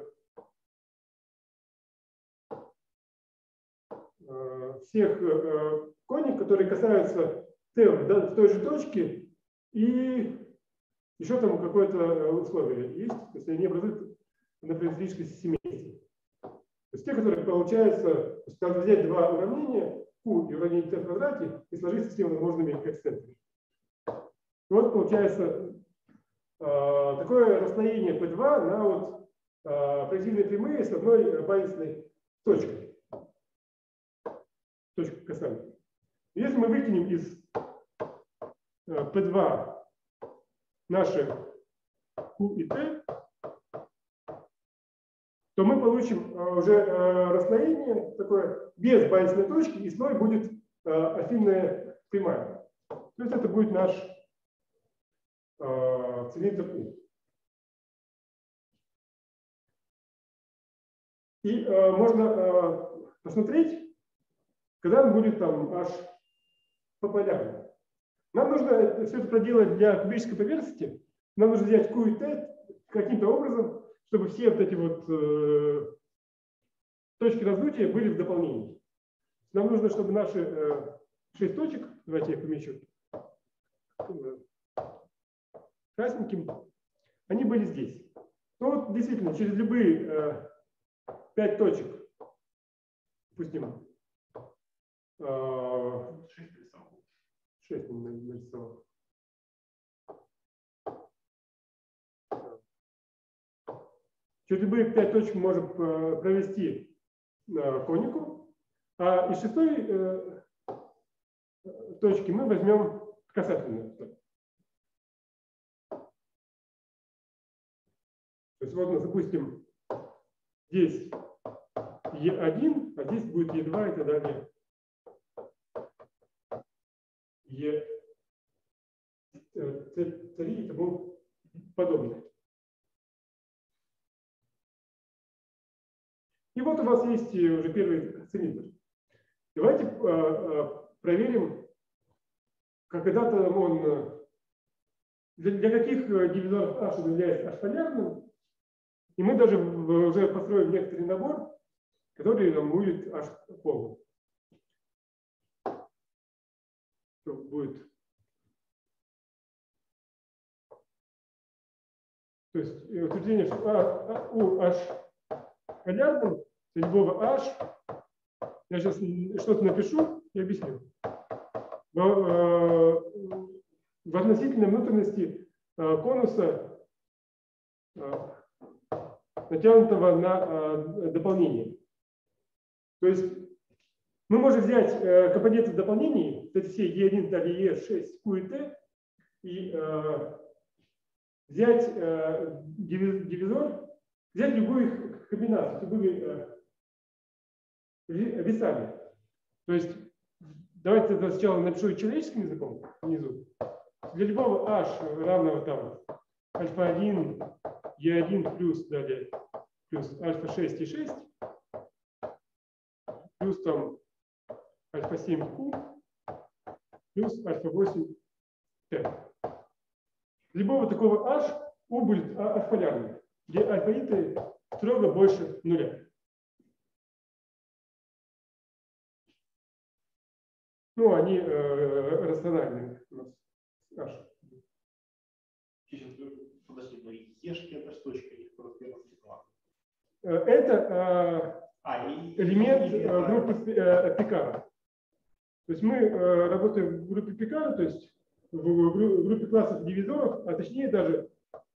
коник, которые касаются T в той же точке, и еще там какое-то условие есть, то есть они образуют, например, физическое семейство. То есть те, которые получаются, то есть надо взять два уравнения, Q и уравнение T в квадрате, и сложить со всеми возможными коэффициентами. Вот получается такое расслоение P2 на вот проективные прямые с одной базисной точкой. Точка касания. Если мы выкинем из P2 наши Q и T, то мы получим уже расслоение такое без базисной точки, и слой будет афинная прямая. То есть это будет наш цилиндр U. И можно посмотреть, когда он будет там аж пополярно. Нам нужно все это проделать для кубической поверхности. Нам нужно взять Q и T каким-то образом, чтобы все вот эти вот точки раздутия были в дополнении. Нам нужно, чтобы наши 6 точек, давайте я помечу красненьким, они были здесь. Ну вот действительно, через любые 5 точек, допустим, 6 нарисовал. Через любые 5 точек мы можем провести конику, а из 6 точки мы возьмем касательную. То есть вот мы запустим здесь E1, а здесь будет E2 и так далее. E3 и тому подобное. И вот у вас есть уже первый цилиндр. Давайте проверим, когда-то он для каких дивизоров H он является H-полярным. И мы даже уже построим некоторый набор, который нам будет H полным. то будет. То есть утверждение, что у h полярным для любого h, я сейчас что-то напишу и объясню. В относительной внутренности конуса, натянутого на дополнение. То есть мы можем взять компоненты дополнений, эти все E1, далее E6, Q и T, и взять дивизор, взять любую их комбинацию, любыми весами. То есть давайте сначала напишу человеческим языком внизу. Для любого h равного там альфа-1, E1 плюс далее плюс альфа-6 и 6 плюс там альфа-7Q плюс альфа-8 T. Любого такого h U будет h-полярным, где альфа-иты строго больше нуля. Ну, они рациональные у нас. H. Подожди, но ешки это что, их просто стекла? Это элемент группы Пикара. То есть мы работаем в группе Пикара, то есть в группе классов дивизоров, а точнее даже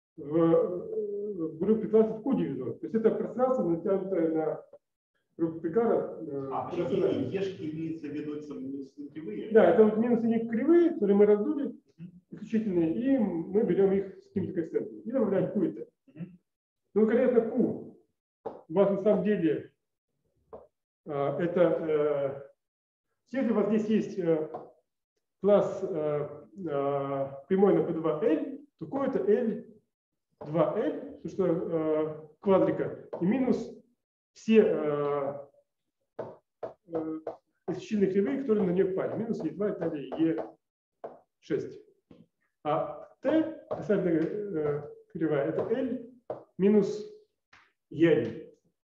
в группе классов Q-дивизоров. То есть это пространство, натянутое на группу Пикара. Ешки имеется в виду минусные кривые? Да, это вот минусные кривые, которые мы раздули, исключительные, и мы берем их с каким-то коэффициентом. И добавляем Q это. Ну, конкретно Q. У вас на самом деле это... Если у вас здесь есть класс прямой на P2L, то Q это L2L, то что квадрика, и минус все исключительные кривые, которые на нее попали. Минус E2 и далее E6. А T, касательная кривая, это L минус E1.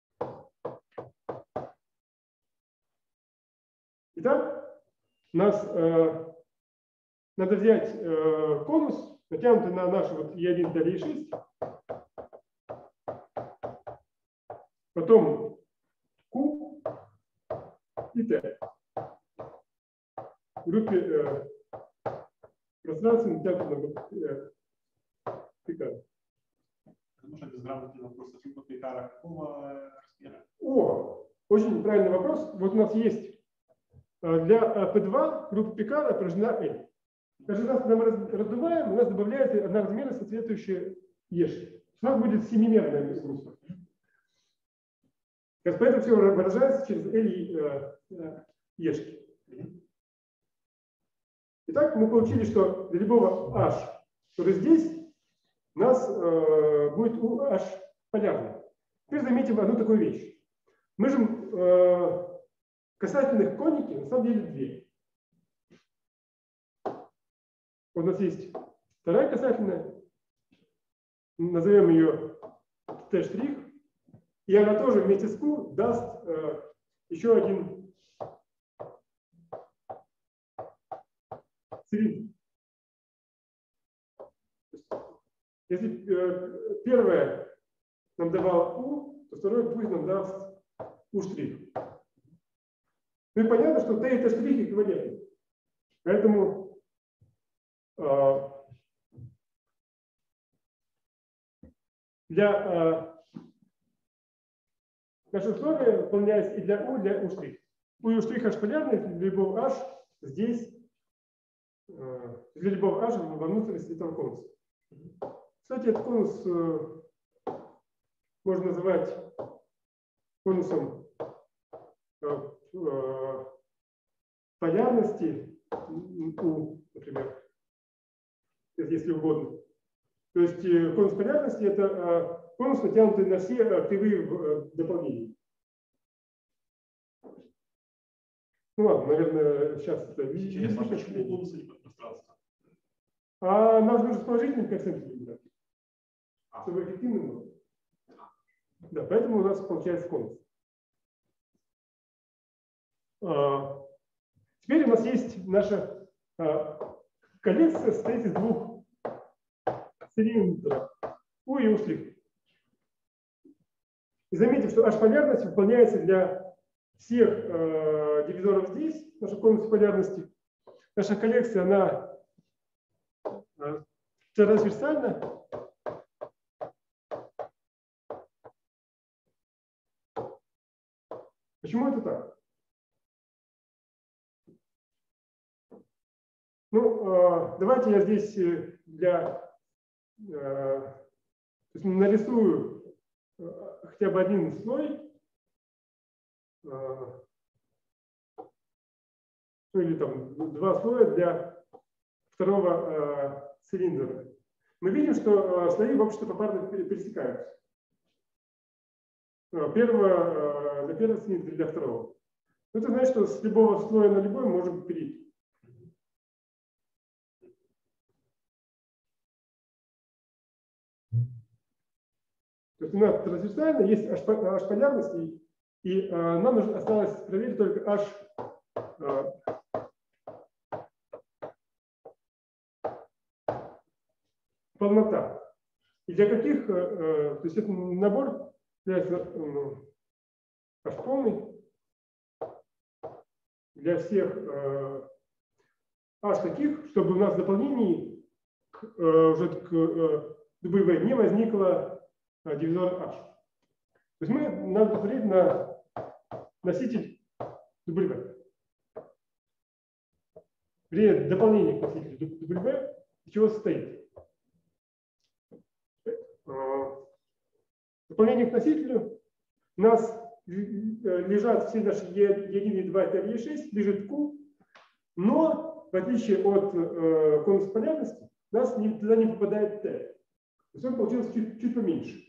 Итак, нас надо взять конус, натянутый на наш вот E1 далее E6, потом Q и T. В группе пространства натянутого на Пикара. Можно безграмотный вопрос. Группа Пикара какого размера? О, очень правильный вопрос. Вот у нас есть для P2 группа Пикара определена L. Каждый раз, когда мы раздуваем, у нас добавляется одноразмерно соответствующая ешки. У нас будет семимерная группа. Поэтому все выражается через L и ешки. Итак, мы получили, что для любого h, который здесь, у нас будет h полярный. Теперь заметим одну такую вещь. Мы же касательных коники на самом деле две. Вот у нас есть вторая касательная, назовем ее T', и она тоже вместе с Q даст еще один цилиндр. Если первое нам давало Q, то второе пусть нам даст U'. Ну и понятно, что T и T' эквивалентны. Поэтому для наше условие выполняется и для U, и для U'. У U' h полярный, для любого h здесь, для любого h во внутренности этого конуса. Кстати, этот конус можно называть конусом полярности U, например, если угодно. То есть конус полярности – это конус, натянутый на все кривые в дополнении. Ну ладно, наверное, сейчас это видите. Почему конусы не под пространство? А нам нужно с положительным коэффициентом выбирать, чтобы эффективно было. Да, поэтому у нас получается конус. Теперь у нас есть наша коллекция состоит из двух цилиндров U и U'. И заметьте, что H-полярность выполняется для всех дивизоров здесь, наша конус полярности. Наша коллекция, она трансверсальна. Почему это так? Ну, давайте я здесь нарисую хотя бы один слой, или там два слоя для второго цилиндра. Мы видим, что слои, в общем-то, попарно пересекаются. Для первого цилиндра и для второго. Это значит, что с любого слоя на любой можем перейти. То есть у нас трансверсально есть H-полярность, и нам осталось проверить только H полнота. И для каких, то есть это набор является H полный для всех H таких, чтобы у нас в дополнении уже к W не возникло дивизор H. То есть надо посмотреть на носитель W. При дополнении к носителю W из чего состоит? Дополнение к носителю у нас лежат все наши E1, E2, E5, E6, лежит Q, но в отличие от конуса полярности у нас туда не попадает T. То есть он получился чуть поменьше.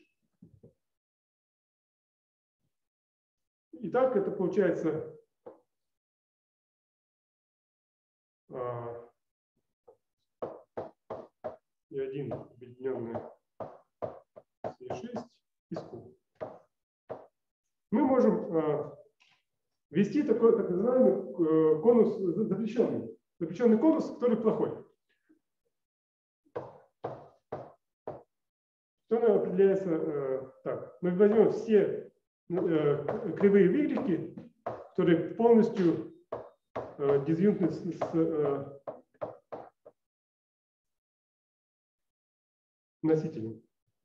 Итак, это получается E1 объединенный с E6 из Q. Мы можем ввести такой так называемый конус запрещенный. Запрещенный конус, который плохой. Что определяется так? Мы возьмем все кривые виглики, которые полностью дизъюнтны с носителем.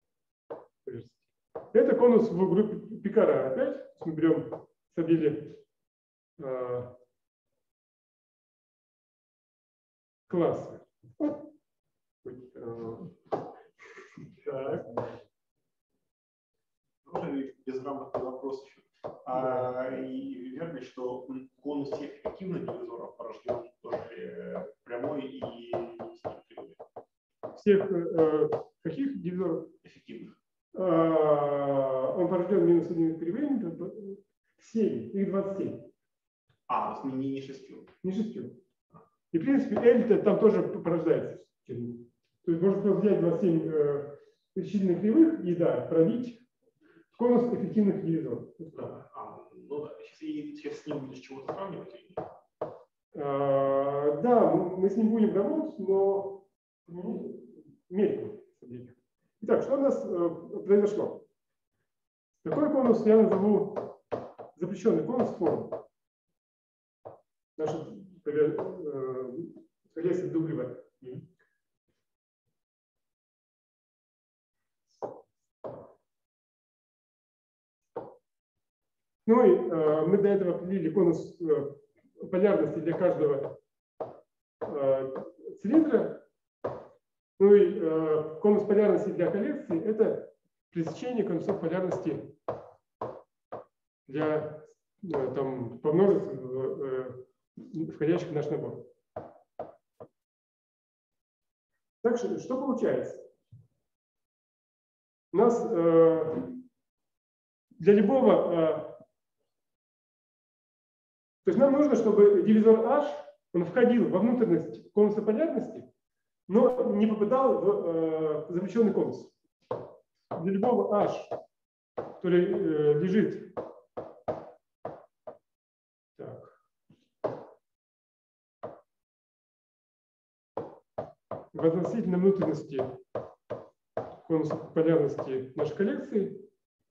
Это конус в группе Пикара опять. Мы берем сабили классы. Можно безграмотный вопрос еще? И верно, что конус всех эффективных дивизоров порожден тоже прямой и кривой. Всех каких дивизоров? Эффективных. Он порожден минус 1 кривыми, 7, их 27. То есть не 6. Не 6. И в принципе L там тоже порождается. То есть можно взять 27 исчисленных кривых и пробить конус эффективных дивизоров. Ну да, сейчас с ним будешь чего-то сравнивать? Да, мы с ним будем работать, но мельком. Итак, что у нас произошло? Такой конус я назову запрещенный конус формы. Наша коллекция W. Ну и мы до этого определили конус полярности для каждого цилиндра. Ну и конус полярности для коллекции – это пресечение конусов полярности для по множеству входящих в наш набор. Так что получается? У нас для любого... То есть нам нужно, чтобы дивизор H он входил во внутренность конуса полярности, но не попадал в запрещенный конус. Для любого H, который лежит в относительно внутренности конуса полярности нашей коллекции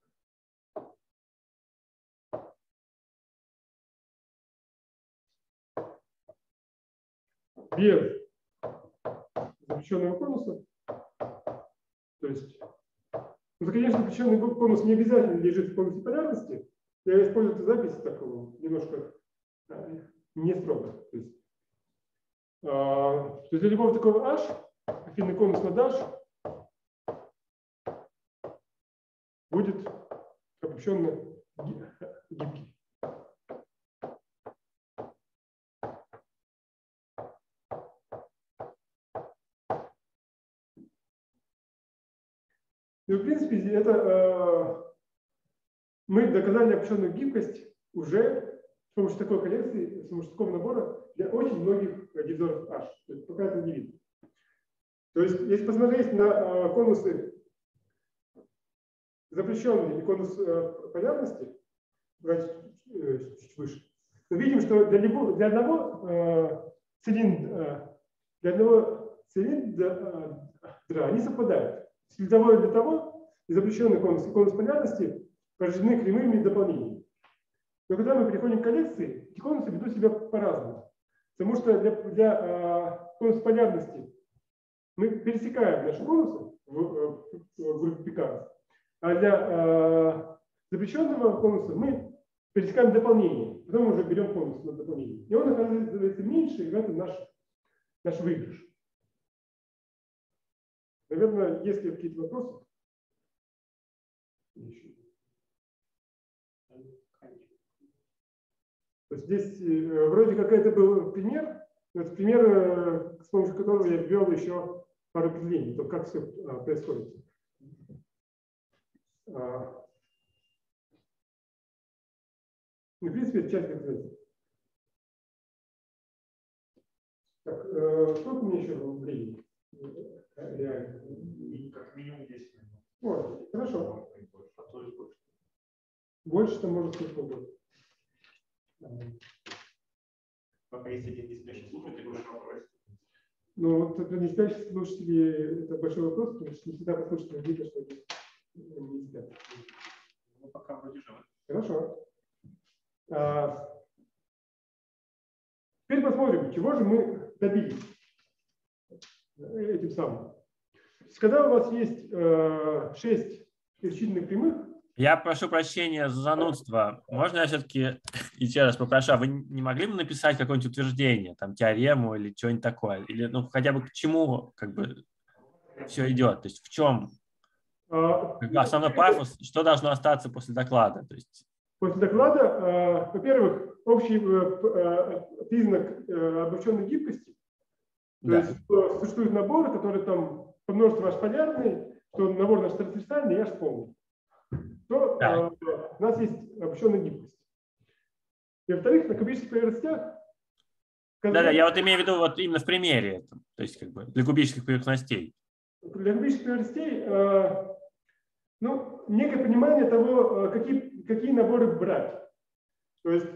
без запрещенного конуса, то есть, ну, конечно, запрещенный конус не обязательно лежит в конусе полярности. Я использую эту запись такого немножко не строго. То есть для любого такого h, афинный конус над h будет обобщенно гибкий. И, в принципе, это мы доказали обобщенную гибкость уже с помощью такой коллекции, с помощью такого набора для очень многих дивизоров H. То есть пока это не видно. То есть, если посмотреть на конусы запрещенные и конус полярности, давайте чуть выше, то видим, что для одного цилиндра они совпадают. Для того и запрещенный конус и конус полярности порождены кривыми дополнениями. Но когда мы переходим к коллекции, эти конусы ведут себя по-разному. Потому что для конуса полярности мы пересекаем наши конусы в группе Пикаро, а для запрещенного конуса мы пересекаем дополнение. Потом мы уже берем конус на дополнение. И он оказывается меньше, и это наш выигрыш. Наверное, есть ли какие-то вопросы? Здесь вроде как это был пример, это пример, с помощью которого я ввел еще пару определений, то как все происходит. В принципе, это часть определений. Так, сколько у меня еще времени? Реально. Как минимум 10 минут. Вот, хорошо. А то и больше. Больше-то может сколько угодно. Пока есть один неспящий слушатель, больше вопросов. Ну, вот не спящие слушатели, это большой вопрос, потому что не всегда послушатели видят, что они не спят. Ну, пока вроде живы. Хорошо. Теперь посмотрим, чего же мы добились этим самым. То есть, когда у вас есть 6 исключительных прямых. Я прошу прощения за занудство. Можно я все-таки еще раз попрошу, а вы не могли бы написать какое-нибудь утверждение, там теорему или что-нибудь такое? Или ну, хотя бы к чему как бы все идет? То есть в чем основной пафос, что должно остаться после доклада? То есть... После доклада, во-первых, общий признак обобщенной гибкости. То есть что существуют наборы, которые там по множеству H полярный, что набор наш трансверсальный, я вспомнил. То у нас есть обобщенная гибкость. И во-вторых, на кубических поверхностях. Да, я вот имею в виду вот именно в примере, то есть как бы для кубических поверхностей. Для кубических поверхностей, ну, некое понимание того, какие наборы брать. То есть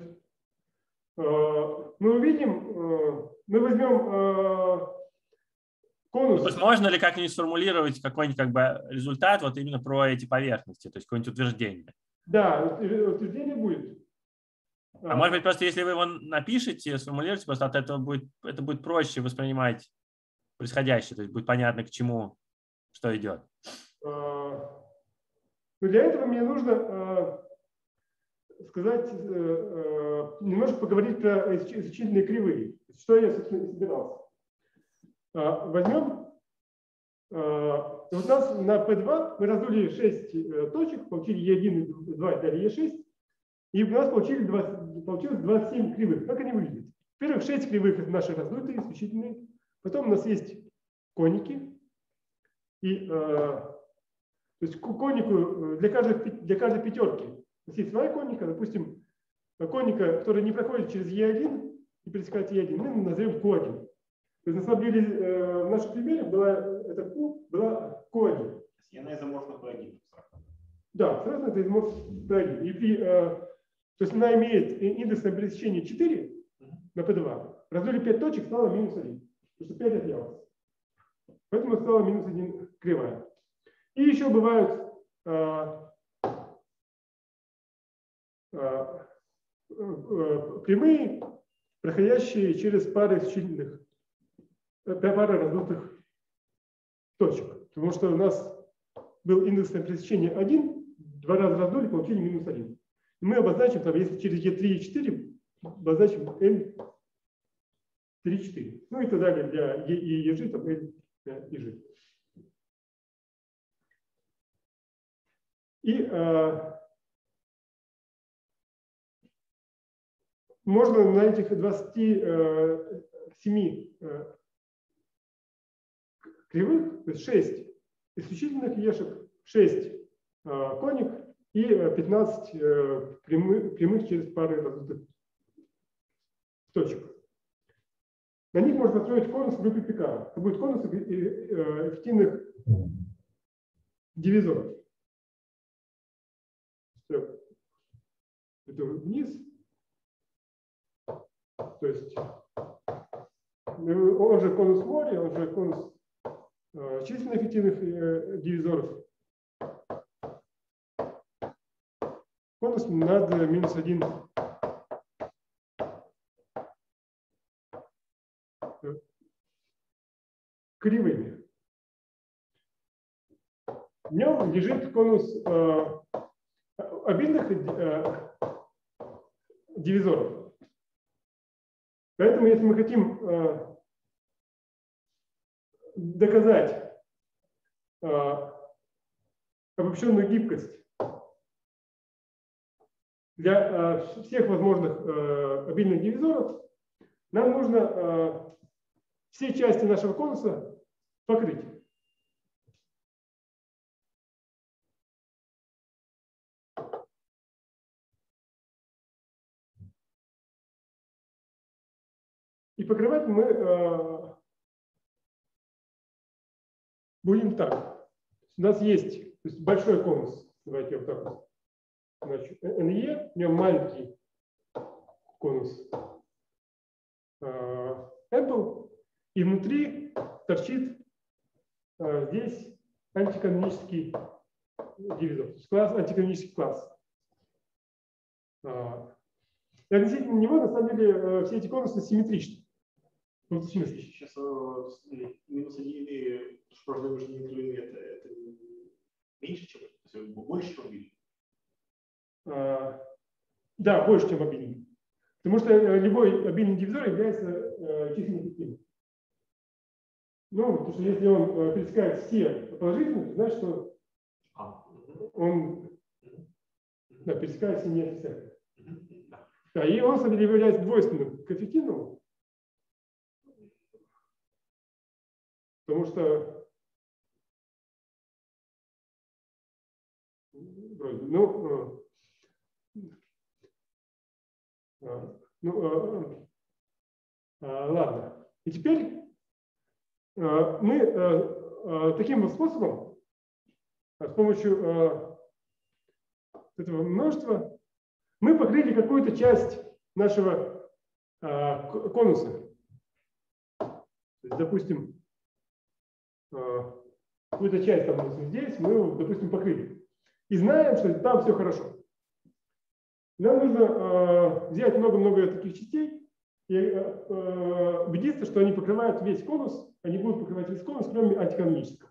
мы увидим, мы возьмем конус. То есть можно ли как-нибудь сформулировать какой-нибудь как бы результат вот именно про эти поверхности, то есть какое-нибудь утверждение? Да, утверждение будет. А может быть, просто если вы его напишете, сформулируете, просто от этого это будет проще воспринимать происходящее, то есть будет понятно, к чему, что идет. Но для этого мне нужно сказать, немножко поговорить про исключительные кривые. Что я, собственно, собирался. Возьмем, вот у нас на P2 мы раздули 6 точек, получили E1, E2 и далее E6, и у нас получилось 27 кривых. Как они выглядят? Во-первых, 6 кривых это наши раздутые, исключительные. Потом у нас есть коники. И, то есть конику для каждой пятерки у нас есть своя коника, допустим, коника, которая не проходит через E1 и пересекает E1, мы назовем Q1. То есть, на самом деле, в нашем примере эта Q была Q1. И она изоморфна P1. Да, сразу это изоморфна P1. И то есть она имеет индекс на пересечении 4 на P2. Раздули 5 точек, стало минус 1. Потому что 5 отнялось. Поэтому стала минус 1 кривая. И еще бывают прямые, проходящие через пары исключительных, пары раздутых точек. Потому что у нас был индексное пересечение 1, 2 раза раздули, получили минус 1. И мы обозначим, там, если через E3 и 4, обозначим L 3, 4. Ну и так далее для E и EG, там L и G. И можно на этих 27 кривых, то есть 6 исключительных ешек, 6 коник и 15 прямых через пары раздутых точек. На них можно построить конус группы ПК. Это будет конус эффективных дивизоров. Это вниз. То есть он же конус моря, он же конус численно эффективных дивизоров. Конус над минус 1 кривыми. В нем лежит конус обильных дивизоров. Поэтому, если мы хотим доказать обобщенную гибкость для всех возможных обильных дивизоров, нам нужно все части нашего конуса покрыть. И покрывать мы будем так. У нас есть большой конус. Давайте вот так вот. Значит, NE, в нем маленький конус Apple, и внутри торчит здесь антиканонический дивизор, то есть класс, антиканонический класс. И относительно него, на самом деле, все эти конусы симметричны. Сейчас минус 1 и порожденные кривые это меньше, чем больше, чем обильный? Да, больше, чем обильный. Потому что любой обильный дивизор является численно эффективным. Ну, потому что если он пересекает все положительные, то значит, что он пересекает все неотрицательные. Да, и он, на самом деле, является двойственным к эффективному. Потому что ладно. И теперь мы таким вот способом, с помощью этого множества, мы покрыли какую-то часть нашего конуса. То есть, допустим, какую-то часть там здесь мы его, допустим, покрыли. И знаем, что там все хорошо. Нам нужно взять много-много таких частей и убедиться, что они покрывают весь конус, они будут покрывать весь конус, кроме антиканонического.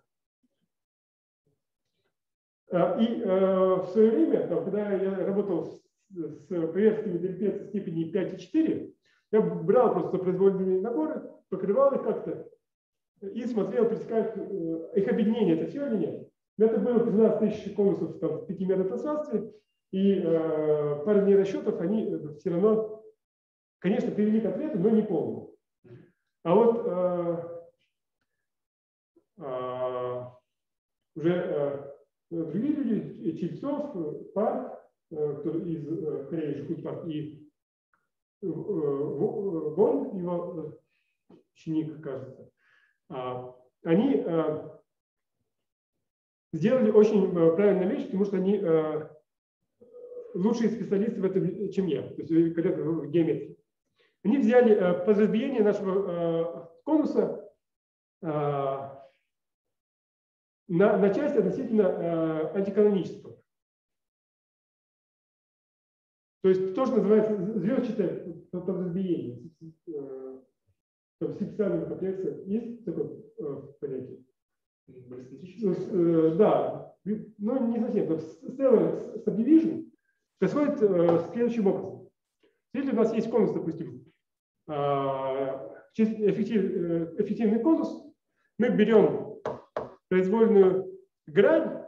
И в свое время, когда я работал с поверхностями ДЛП степени 5 и 4, я брал просто произвольные наборы, покрывал их как-то и смотрел, пересекают их объединение, это все или нет. Это было 13 тысяч конусов там, в 5-мерном пространстве, и парные расчетов, они все равно, конечно, привели к ответу, но не полному. А вот уже другие люди, Чельцов, Парк, кто из Кореи, Жихут Парк, и Вон, его ученик, кажется, они сделали очень правильную вещь, потому что они лучшие специалисты в этом, чем я, то есть конкретно в геометрии. Они взяли по разбиению нашего конуса на часть относительно антиканоничества. То есть то, что называется звездчатое подразбиение. В специальном комплексе есть такое понятие? Да, но не совсем. Stellar subdivision происходит следующим образом. Если у нас есть конус, допустим, эффективный конус, мы берем произвольную грань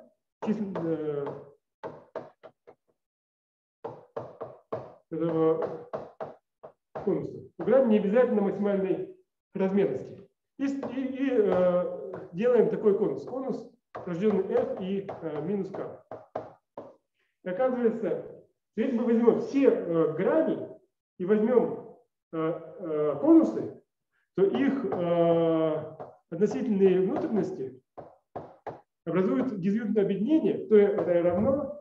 этого конуса. Грань не обязательно максимальной размерности. И делаем такой конус. Конус, рожденный f и минус k. И оказывается, если мы возьмем все грани и возьмем конусы, то их относительные внутренности образуют дизъюнтное объединение, то это равно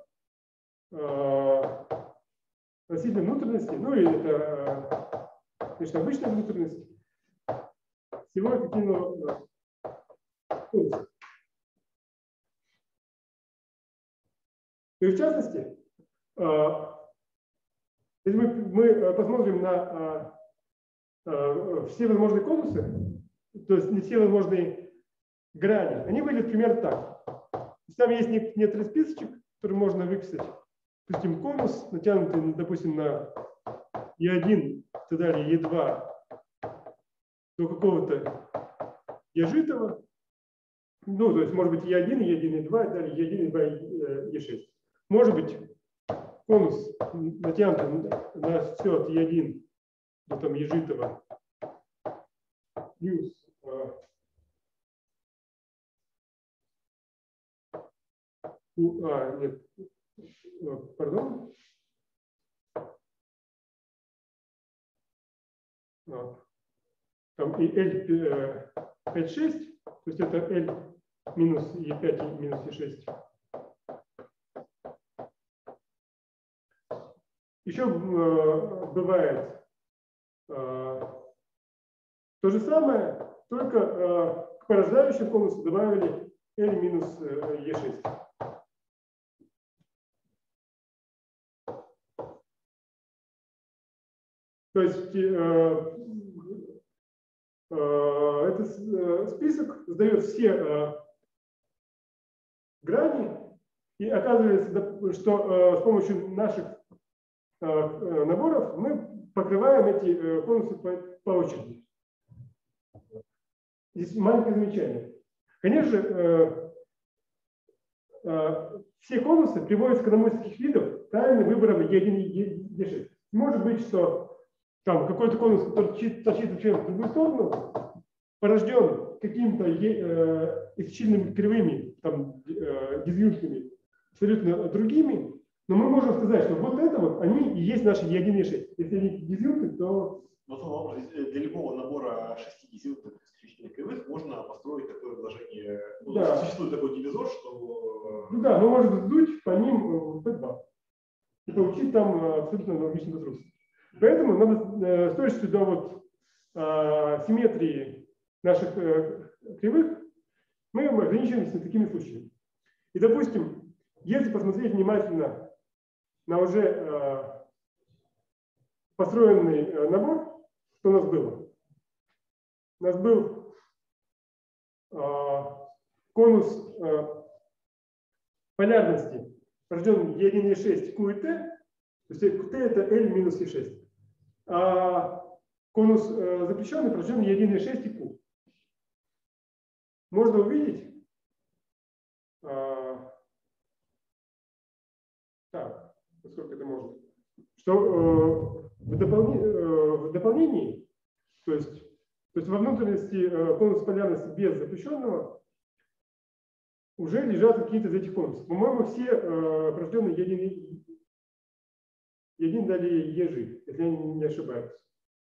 относительно внутренности, ну или это, конечно, обычная внутренность всего эффективного конуса. И в частности, если мы посмотрим на все возможные конусы, то есть не все возможные грани, они выглядят примерно так. Там есть некоторый списочек, который можно выписать. Допустим, конус, натянутый, допустим, на E1, и далее E2 до какого-то ежитого. Ну, то есть, может быть, E1, E1, E2, и далее E1, E2, E6. Может быть, конус натянутый на все от E1 до там ежитого плюс нет, пардон. Там и L 5,6, то есть это L минус E5 и минус E6. Еще бывает то же самое, только к порождающему конусу добавили L минус E6. То есть этот список сдает все грани, и оказывается, что с помощью наших наборов мы покрываем эти конусы по очереди. Здесь маленькое замечание. Конечно, все конусы приводятся к одному из таких видов правильным выбором E1 и E6. Может быть, что там какой-то конус, который торчит вообще в другую сторону, порожден какими-то эффективными кривыми, там, дизъюнтными, абсолютно другими, но мы можем сказать, что вот это вот, они и есть наши E1 и E6. Если они дизъюнты, то... Вот для любого набора 6 дизъюнтов исключительно кривых можно построить такое вложение. Ну, да. Существует такой дивизор, что... Ну да, мы можем сдуть по ним P2 и получить там абсолютно аналогичную конструкцию. Поэтому надо, с точки до вот, симметрии наших кривых, мы ограничиваемся такими случаями. И, допустим, если посмотреть внимательно на уже построенный набор, что у нас было? У нас был конус полярности, рожден E1 и E6, Q и T, то есть T это L минус E6. А конус запрещенный порожден E1, E6 и Q. Можно увидеть, так, насколько это можно, что в дополнении, то есть во внутренности конуса полярности без запрещенного уже лежат какие-то из этих конусов. По-моему, все порожденные E1 далее EG, если я не ошибаюсь.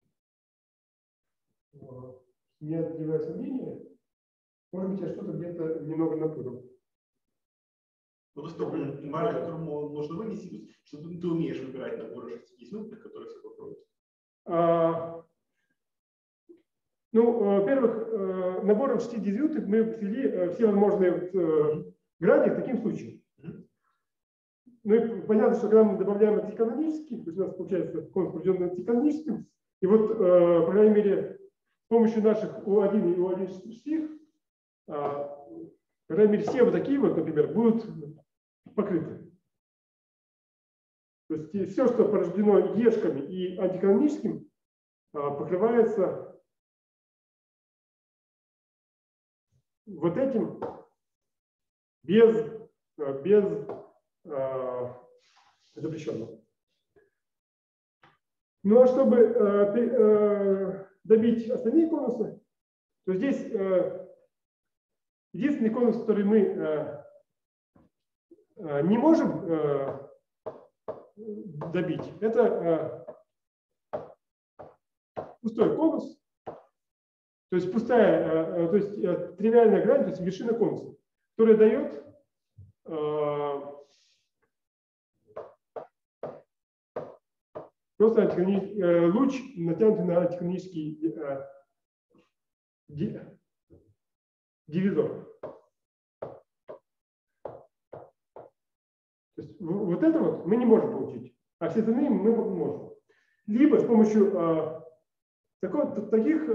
Не отдеваю сомнения. Может быть, я что-то где-то немного напутал. Ну, то есть момент, которому нужно вынести, что ты умеешь выбирать наборы 6 десятых, которые все попробуют. Ну, во-первых, набором 6 дизъюнктов мы ввели все возможные грани в таким случаем. Ну и понятно, что когда мы добавляем антиканонический, то есть у нас получается конус, проведенный антиканоническим, и вот, по крайней мере, с помощью наших U1 и U1 штих, по крайней мере, все вот такие вот, например, будут покрыты. То есть все, что порождено ешками и антиканоническим, покрывается вот этим без запрещенного. Ну а чтобы добить остальные конусы, то здесь единственный конус, который мы не можем добить, это пустой конус, то есть пустая, то есть тривиальная грань, то есть вершина конуса, которая дает просто луч, натянутый на антиканонический дивизор. То есть вот это вот мы не можем получить, а все остальные мы можем. Либо с помощью таких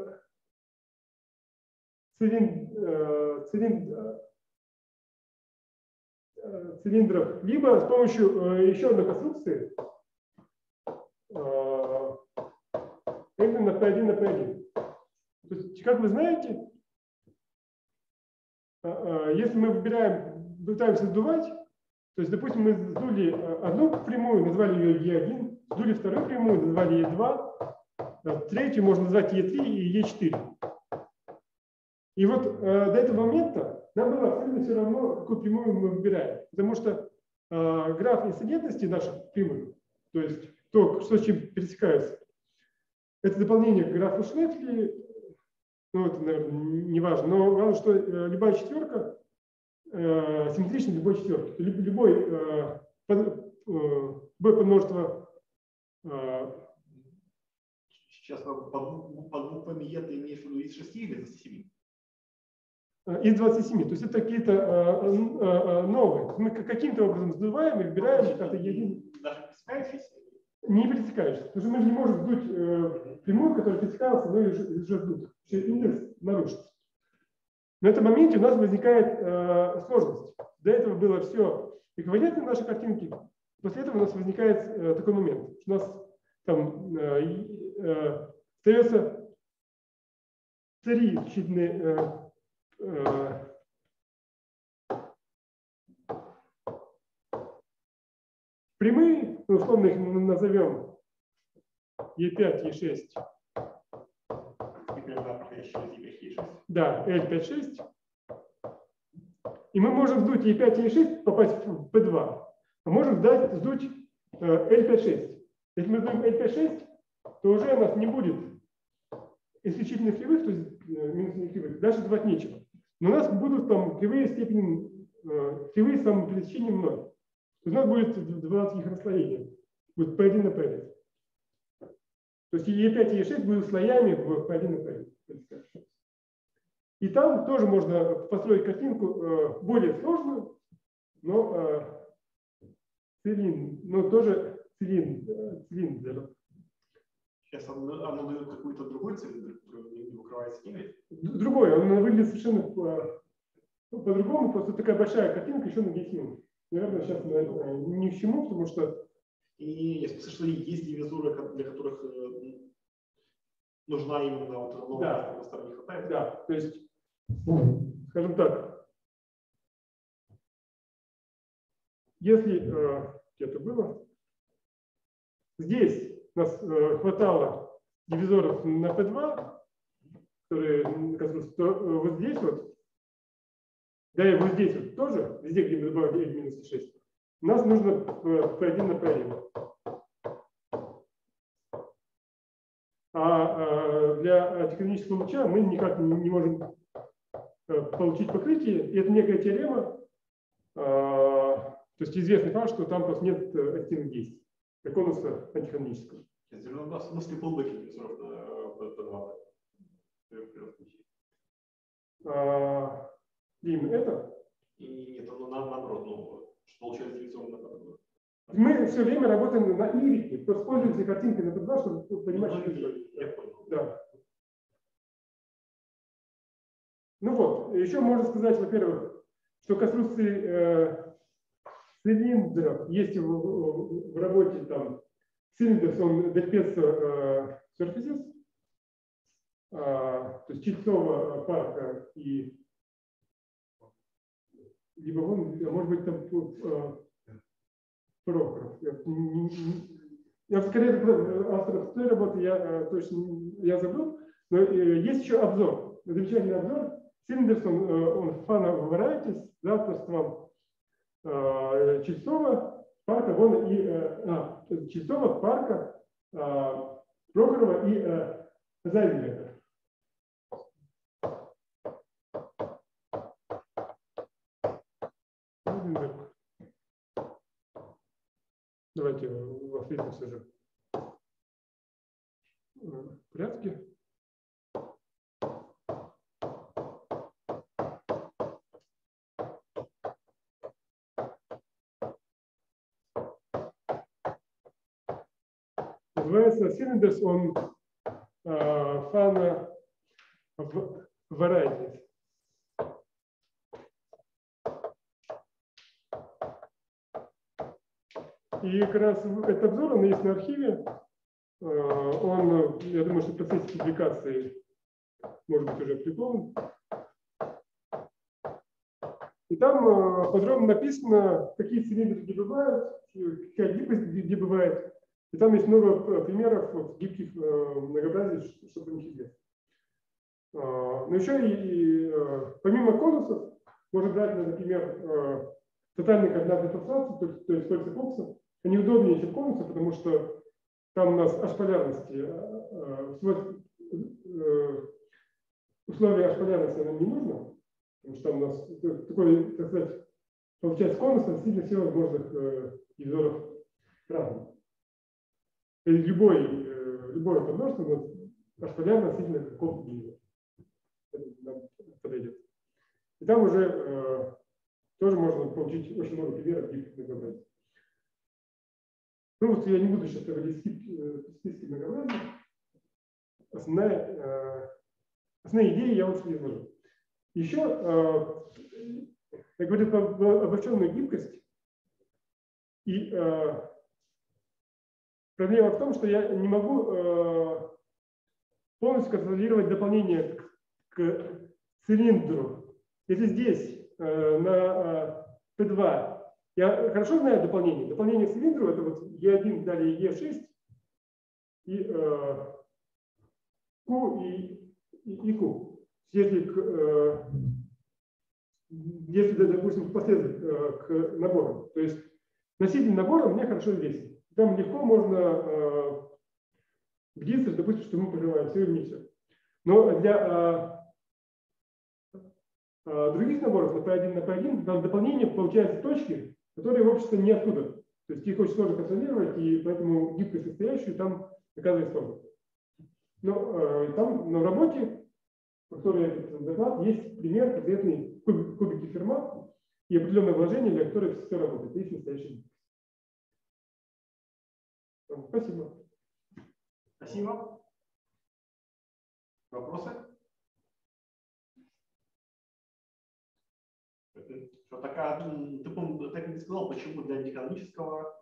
цилиндров, либо с помощью еще одной конструкции именно P1 на P1. То есть, как вы знаете, если мы пытаемся сдувать, то есть, допустим, мы сдули одну прямую, назвали ее E1, сдули вторую прямую, назвали E2, третью можно назвать E3 и E4. И вот до этого момента нам было абсолютно все равно, какую прямую мы выбираем. Потому что граф инцидентности наших прямых, то есть то, что с чем пересекаются, это дополнение к графу Шнефли, ну это, наверное, не важно, но важно, что любая четверка симметрична любой четверке. Любое подмножество. Сейчас под буквами Е ты имеешь в виду из 6 или из 27? Из 27. То есть это какие-то новые. Мы каким-то образом сдуваем и выбираем как-то един. Даже пересекающиеся? Не пересекающиеся. Потому что мы же не можем сдуть прямую, которая пересекалась, но и уже сдут. Индекс нарушится. На этом моменте у нас возникает сложность. До этого было все эквивалентно нашей картинки. После этого у нас возникает такой момент. У нас там остается 3 исключительные прямые, условно их назовем E5, E6. Да, L5, 6. И мы можем сдуть E5 и E6, попасть в P2. А можем сдуть L5, 6. Если мы сдуем L5, 6, то уже у нас не будет исключительных кривых, то есть минусных кривых. Дальше сдавать нечего. Но у нас будут там кривые степени, кривые с самопересечением 0. То есть у нас будет два таких расслоения. Будет P1 на P1. То есть E5 и E6 будут слоями в P1 на P1. И там тоже можно построить картинку более сложную, но тоже цилиндр. Сейчас оно дает какой-то другой цилиндр, который не покрывается ними? Другой, он выглядит совершенно по-другому, просто такая большая картинка еще на геосиму. Наверное, сейчас ни к чему, потому что... И я слышал, что есть дивизоры, для которых нужна именно вот эта новая сторона, не хватает? Да, то есть, скажем так, если где-то было, здесь у нас хватало дивизоров на P2, которые, то вот здесь вот, да и вот здесь вот тоже, везде, где мы добавили L-6, у нас нужно P1 на P1. А для тектонического луча мы никак не можем получить покрытие, и это некая теорема, то есть известный факт, что там просто нет активных действий, для конуса антихронического. В смысле полбеки дивизоров на P2? Дим, это? И это наоборот, ну, что получается селекционно подобно. Мы все время работаем на ирике, используйте картинки на P2, чтобы понимать, что это. Я понял. Да. Ну вот, еще можно сказать, во-первых, что конструкции цилиндров есть в работе там цилиндр, он Delpez surfaces, то есть Чильцова, Парка и либо вон, может быть, там Прохоров. Я скорее авторов той работы я забыл, но есть еще обзор, замечательный обзор. Цилиндрсон, он фана varieties, да, авторством Чильцова, Парка, вон и Чильцова, Парка, Прохорова и Зайвеля. Давайте во фитнес уже в порядке. Называется Cylinders on Fana Varieties. И как раз этот обзор, он есть на архиве. Он, я думаю, что в процессе публикации может быть уже опубликован. И там подробно написано, какие цилиндры где бывают, какая гибкость где бывает. И там есть много примеров гибких многообразий, чтобы у них известно. Но еще и помимо конусов можно брать, например, тотальные координатные пространства, то есть кольца Фокса. Они удобнее, чем конусы, потому что там у нас H-полярности, условия H-полярности нам не нужно, потому что там у нас такой, так сказать, получается конус относительно всех возможных дивизоров разных. Любое подмножество у нас H-полярно относительно какого-то дивизора. Это подойдет. И там уже тоже можно получить очень много примеров гибких многообразий. Ну вот я не буду сейчас проводить списки многообразий. Основная идея я вот изложу. Еще я говорю про обобщенную гибкость. И проблема в том, что я не могу полностью контролировать дополнение к цилиндру. Если здесь на P2 я хорошо знаю дополнение. Дополнение к цилиндру это вот E1, далее E6 и Q и Q. Если допустим, последовать к набору. То есть носитель набора мне хорошо известен. Там легко можно убедиться, допустим, что мы покрываем все и не все. Но для других наборов на P1 там дополнение получается точки, которые, в общем-то, не оттуда. То есть их очень сложно контролировать, и поэтому гибкость состоящую там оказывается сложно. Но там на работе, в которой этот доклад, есть пример, конкретный кубики Ферма и определенное вложение, для которых все работает. Есть настоящая гибкость. Спасибо. Спасибо. Вопросы? Что такая, ты, по-моему, так и не сказал, почему для экономического?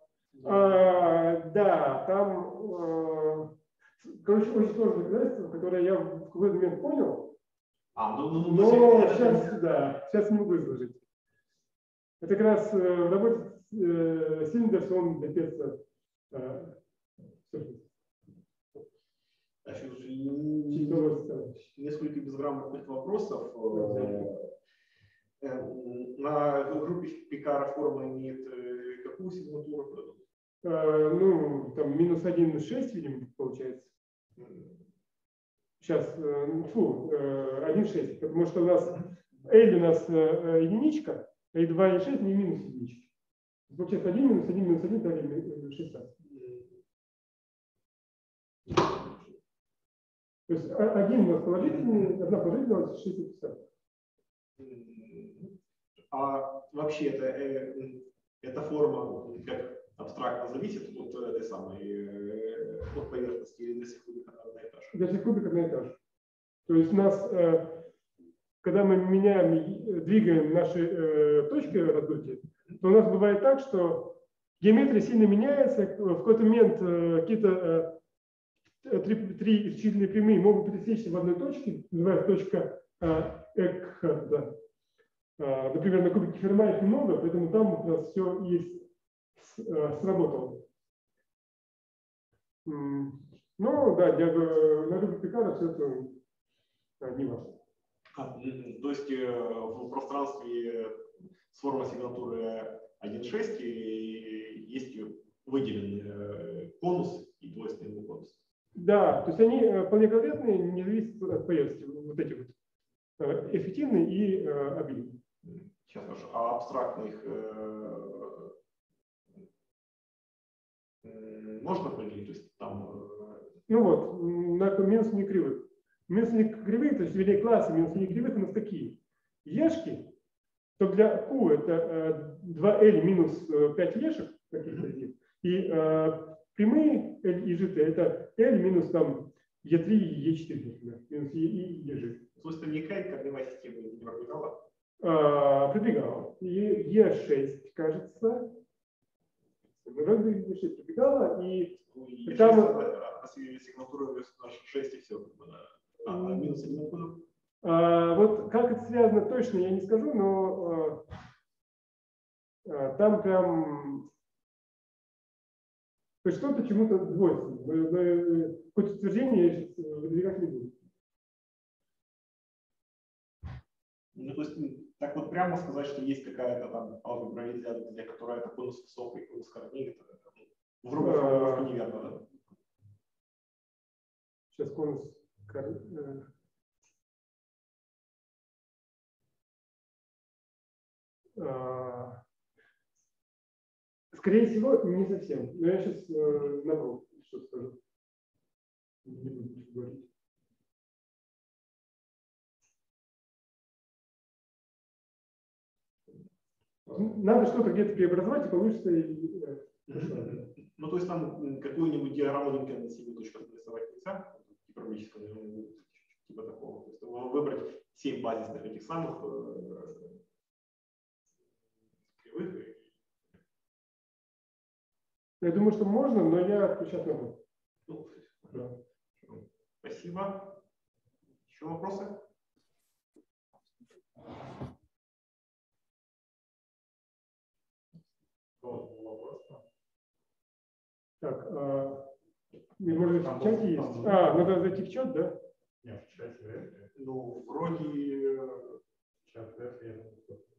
Да, там, короче, очень сложное доказательство, которое я в какой-то момент понял, но сейчас не могу изложить. Это как раз в работе Cylinders on Delpez surfaces. Несколько безграмотных вопросов. На группе Пикара форма имеет какую сигнатуру? Ну, там минус 1,6, видимо, получается. Сейчас, 1,6, потому что у нас L у нас единичка, а и 2,6 не минус единички. Получается 1 минус 1 минус 1, далее 16. То есть один у нас положительный, одна положительная, у нас 6 отрицательных. А вообще эта форма как абстрактно зависит от этой самой от поверхности или для всех кубиков одна и та же? Для всех кубиков одна и та же. То есть у нас, когда мы меняем, двигаем наши точки раздутия, то у нас бывает так, что геометрия сильно меняется, в какой-то момент какие-то три исчислительные прямые могут пересечься в одной точке, называется точка Экхарт. Да. Например, на кубике Ферма их много, поэтому там у нас все есть сработало. Ну да, на кубике Пикара все это не важно. То есть в пространстве с формой сигнатуры 1.6 есть выделенный конус и двойственный конус. Да, то есть они вполне конкретные, не зависят от поверхности, вот эти вот эффективные и объемные. Сейчас хорошо. А абстрактных можно определить? То есть там... Ну вот, на минус не кривых. Минус не кривых, то есть вернее классы минус не кривых у нас такие. Ешки, то для Q это 2L минус 5 ешек, и прямые L и GT это L минус там E3 и E4, например, минус E и EG. Слушай, никакая корневая система не продвигала? Продвигала. И E6, кажется. Вроде E6 продвигала, и там... сигнатура 6 и все. А минус 1 откуда? Вот как это связано точно, я не скажу, но там прям... То есть что-то чему-то двойственно. Хоть утверждение я сейчас выдвигать не буду. Ну, то есть, так вот прямо сказать, что есть какая-то там алгебра, для которой это конус высокий, конус корней, это вроде неверно, да? Сейчас конус скорее всего, не совсем. Но я сейчас набрал, что скажу. Не буду ничего говорить. Надо что-то где-то преобразовать, и получится Ну, то есть там какую-нибудь диаграмму Линкольна с 7 точками нарисовать нельзя, гиперграфического, типа такого. То есть выбрать 7 базисных этих самых кривых. Я думаю, что можно, но я сейчас набрал. Ну, да. Спасибо. Еще вопросы? Так, может быть, в чате есть? Надо зайти в чат, да? Нет, в чате. Ну, вроде... Чат,